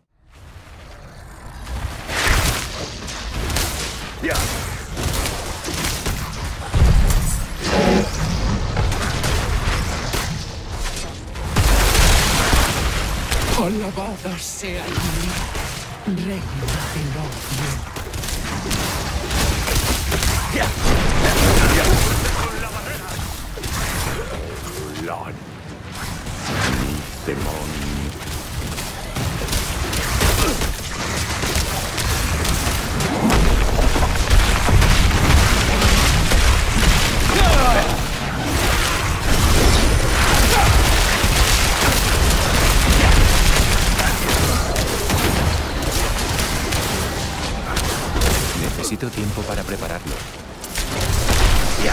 D: ¡Ya!
C: Alabada sea Lilith, reina del odio.
D: ¡Ya! ¡Con la barrera! ¡Lon!
G: Demonio.
C: Necesito tiempo para prepararlo.
D: ¡Ya!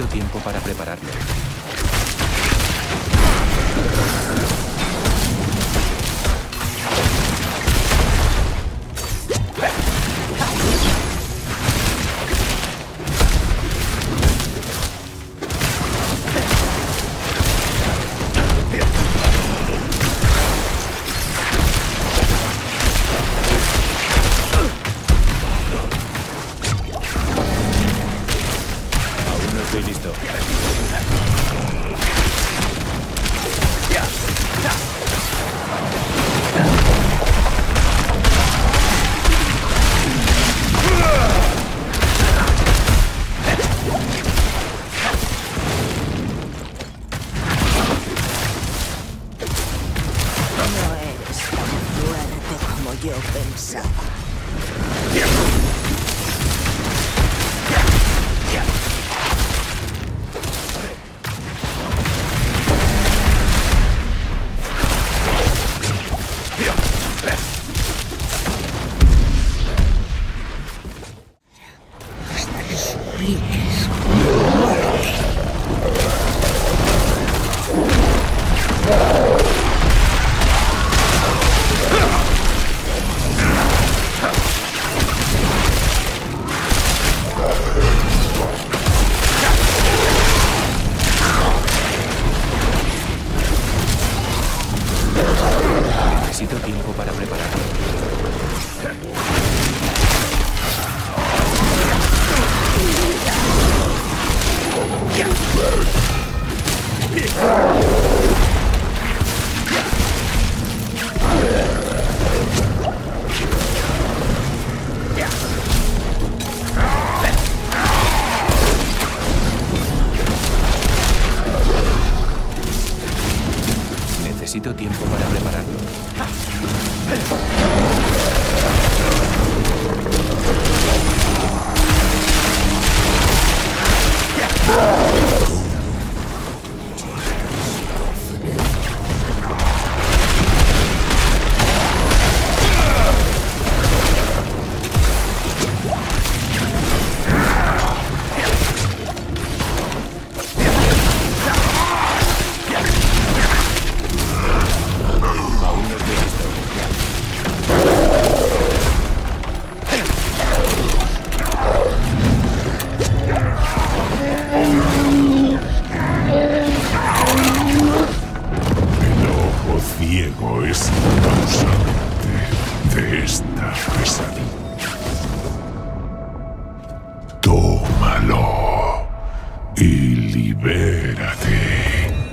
C: Necesito tiempo para prepararlo.
J: Estoy listo.
E: No eres tan fuerte como yo pensaba.
C: Necesito tiempo para prepararlo. Necesito tiempo para prepararlo. Aún no estoy listo.
D: El ojo ciego es la causante de esta pesadilla. Tómalo y libérate.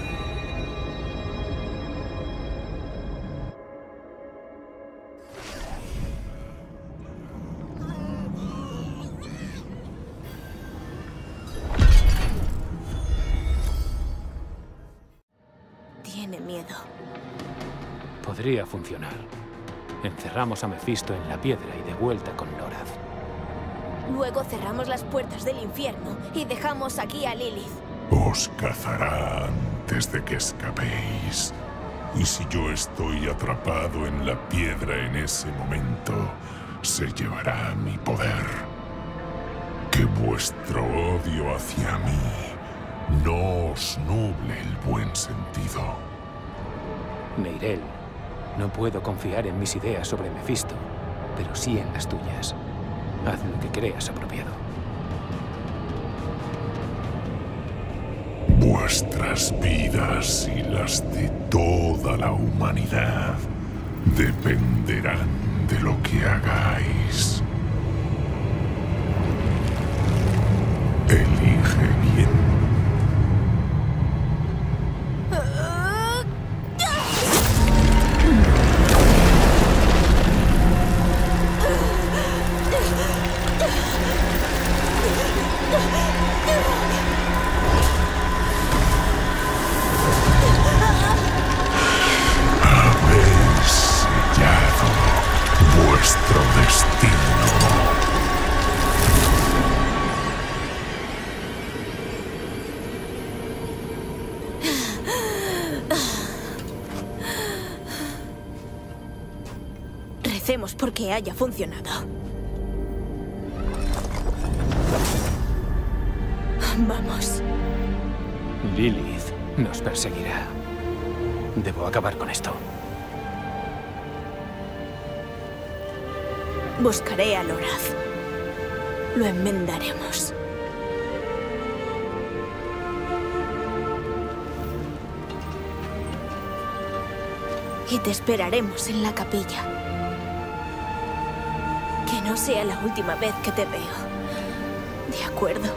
B: Tiene miedo.
C: Podría funcionar. Encerramos a Mephisto en la piedra y de vuelta con Lorath.
B: Luego cerramos las puertas del infierno y dejamos aquí a Lilith.
D: Os cazará antes de que escapéis. Y si yo estoy atrapado en la piedra en ese momento, se llevará mi poder. Que vuestro odio hacia mí no os nuble el buen sentido.
C: Neyrelle, no puedo confiar en mis ideas sobre Mephisto, pero sí en las tuyas. Haz lo que creas apropiado.
D: Vuestras vidas y las de toda la humanidad dependerán de lo que hagáis. Elige bien. Habéis sellado vuestro destino.
B: Recemos porque haya funcionado. Vamos.
C: Lilith nos perseguirá. Debo acabar con esto.
B: Buscaré a Lorath. Lo enmendaremos. Y te esperaremos en la capilla. Que no sea la última vez que te veo. ¿De acuerdo?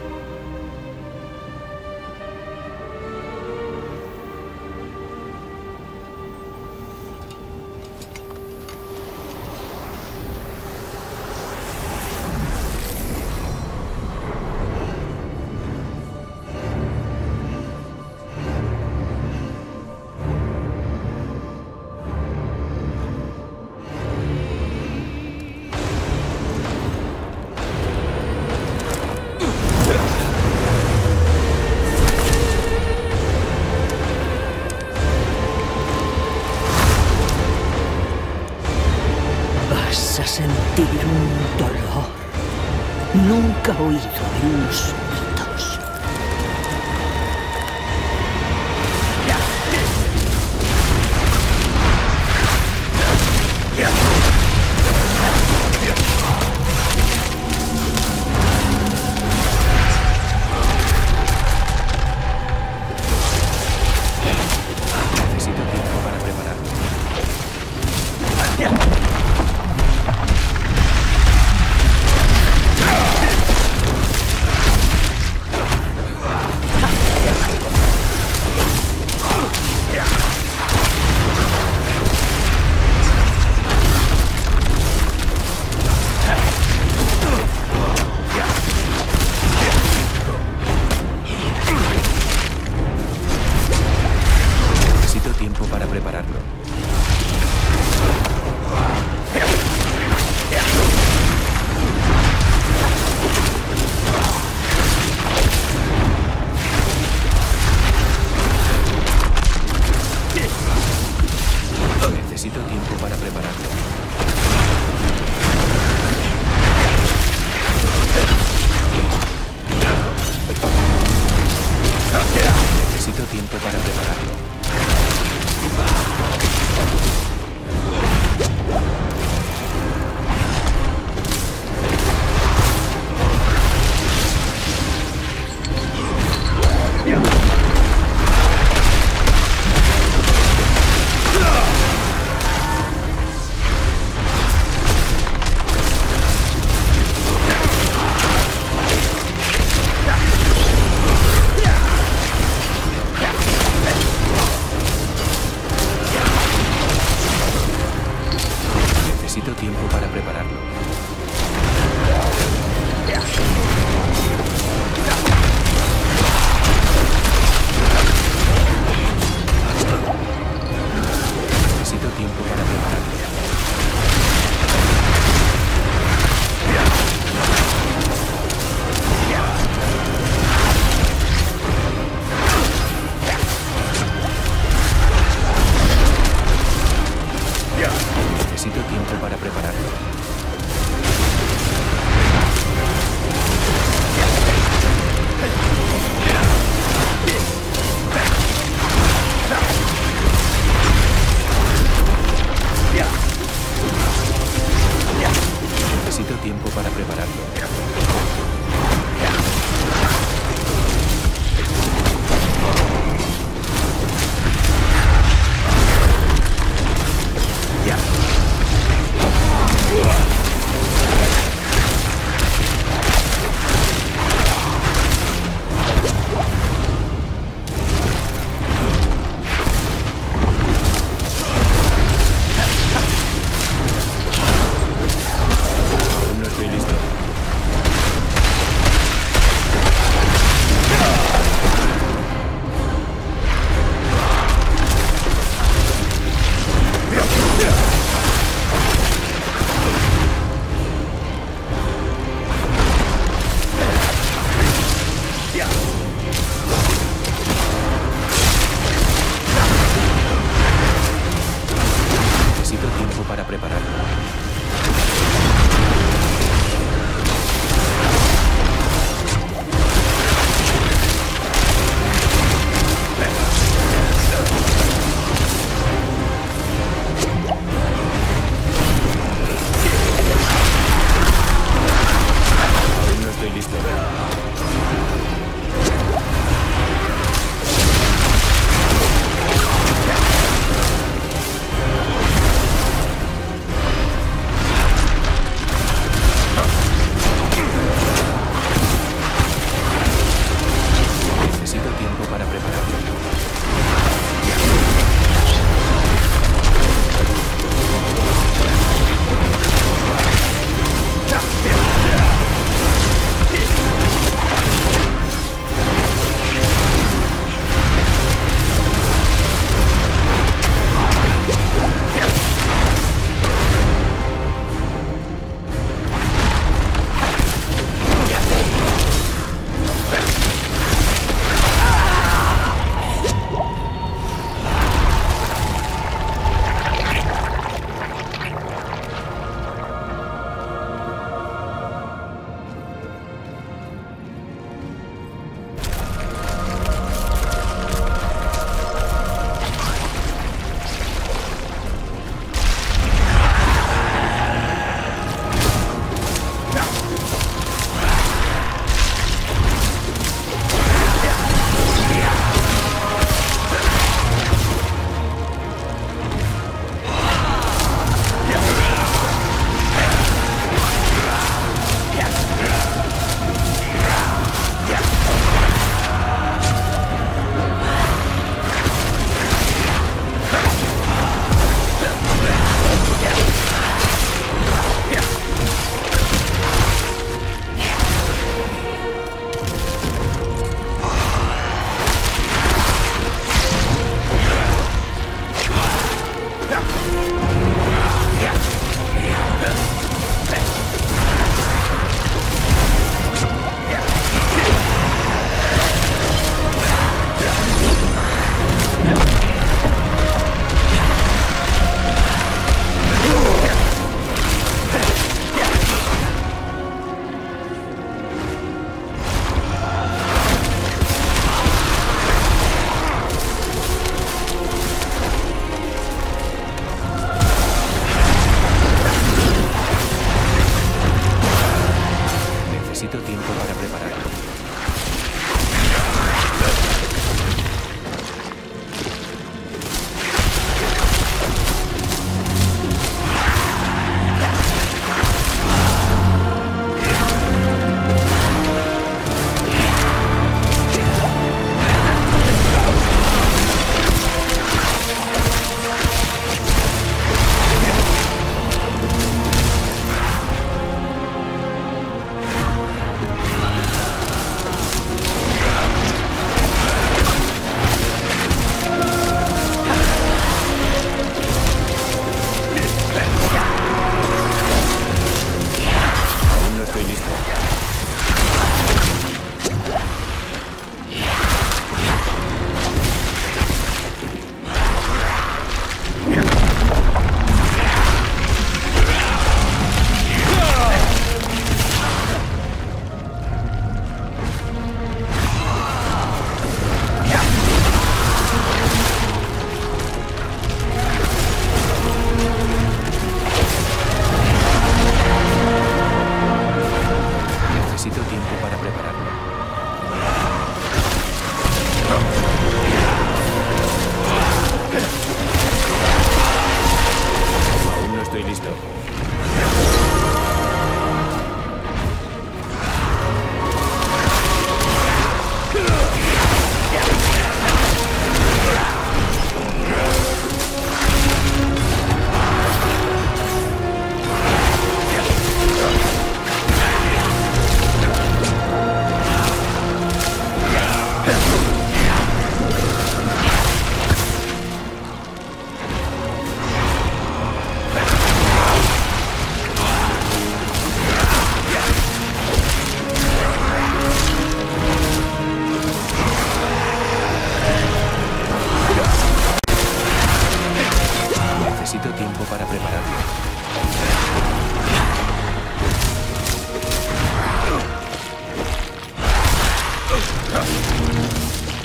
E: Vas a sentir un dolor nunca oído en los mitos.
C: Necesito tiempo para prepararlo. Necesito tiempo para prepararlo. Necesito tiempo para prepararlo. Necesito tiempo para prepararlo.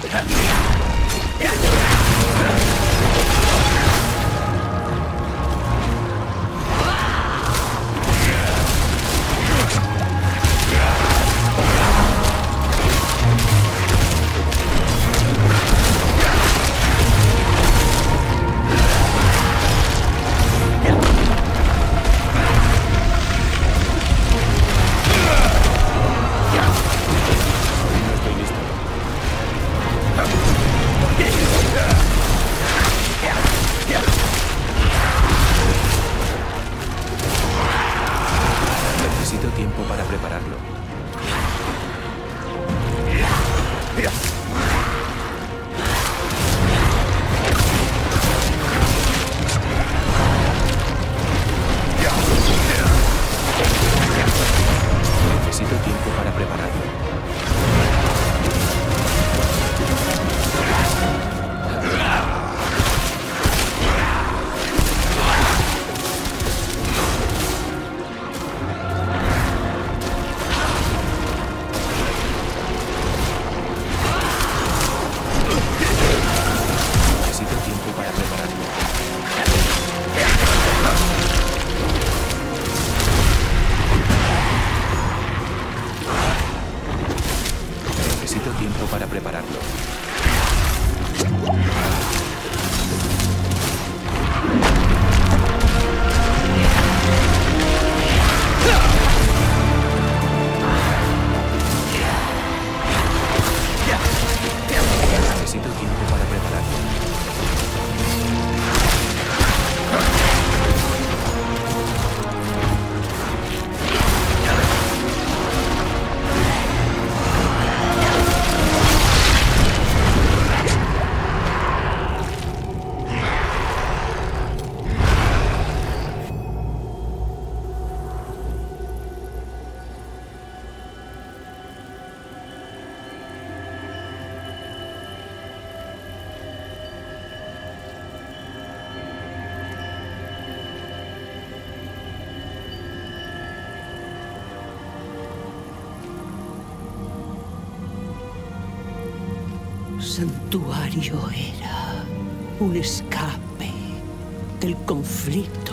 E: Santuario era un escape del conflicto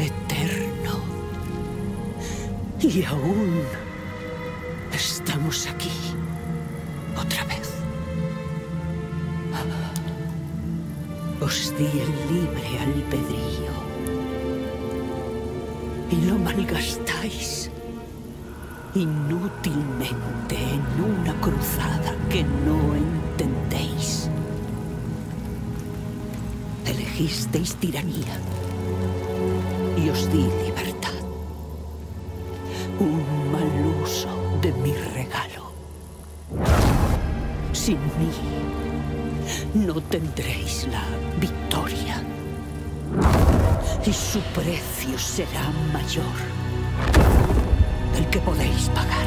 E: eterno. Y aún estamos aquí, otra vez. Os di el libre albedrío y lo malgastáis inútilmente en una cruzada que no entendéis. Elegisteis tiranía y os di libertad. Un mal uso de mi regalo. Sin mí no tendréis la victoria y su precio será mayor del que podéis pagar.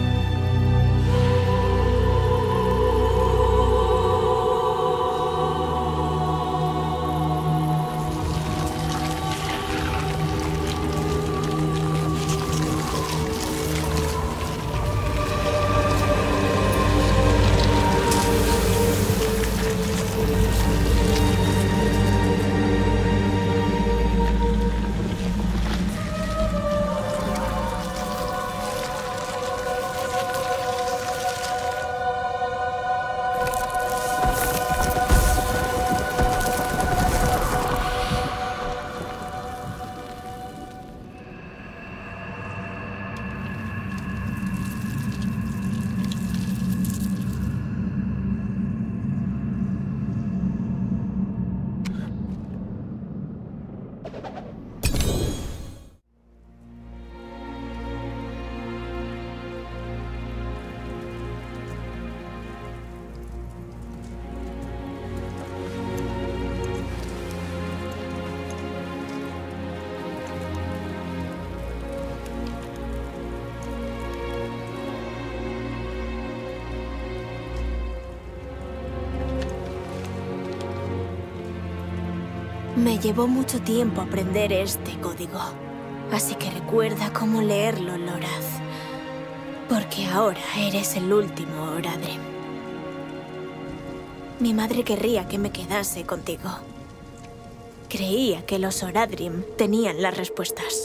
B: Me llevó mucho tiempo aprender este código, así que recuerda cómo leerlo, Lorath, porque ahora eres el último Oradrim. Mi madre querría que me quedase contigo. Creía que los Oradrim tenían las respuestas.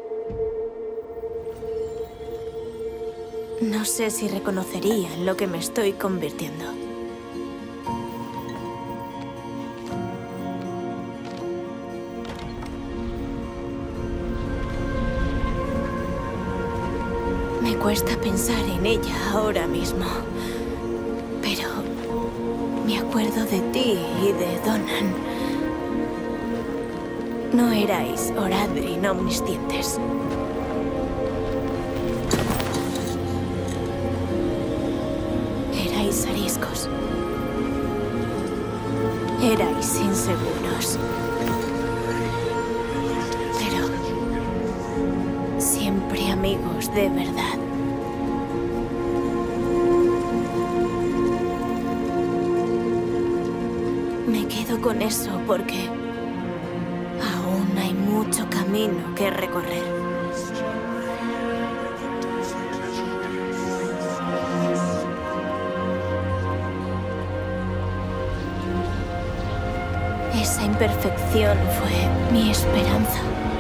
B: No sé si reconocería en lo que me estoy convirtiendo. Me cuesta pensar en ella ahora mismo, pero me acuerdo de ti y de Donan. No erais Oradrim omniscientes. Erais ariscos. Erais inseguros. Pero siempre amigos de verdad. Me quedo con eso porque aún hay mucho camino que recorrer. Esa imperfección fue mi esperanza.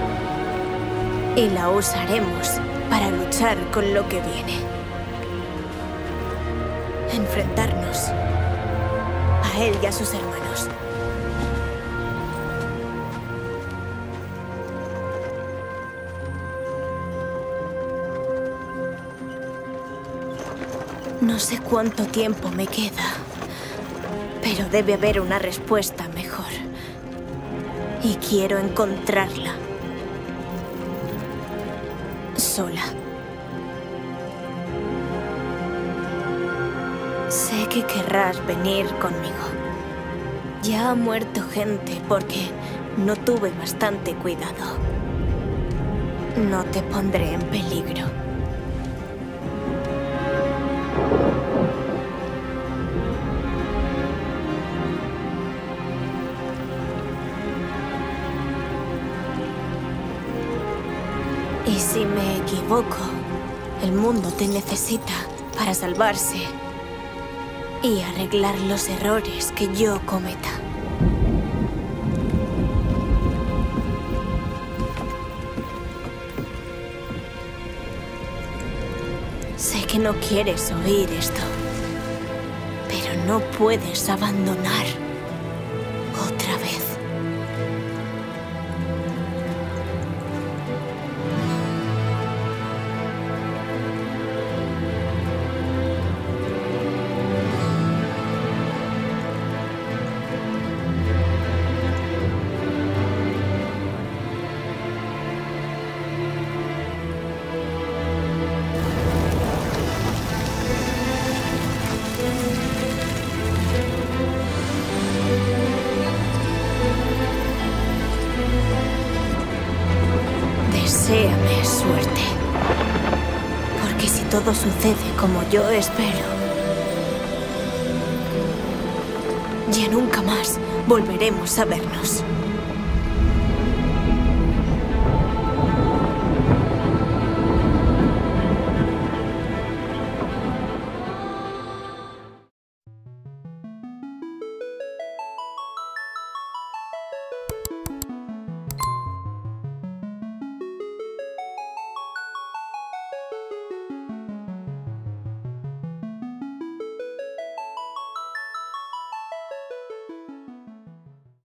B: Y la usaremos para luchar con lo que viene. Enfrentarnos a él y a sus hermanos. No sé cuánto tiempo me queda, pero debe haber una respuesta mejor. Y quiero encontrarla. Sola. Sé que querrás venir conmigo. Ya ha muerto gente porque no tuve bastante cuidado. No te pondré en peligro. Y si me equivoco, el mundo te necesita para salvarse y arreglar los errores que yo cometa. Sé que no quieres oír esto, pero no puedes abandonar otra vez. Deséame suerte. Porque si todo sucede como yo espero, ya nunca más volveremos a vernos.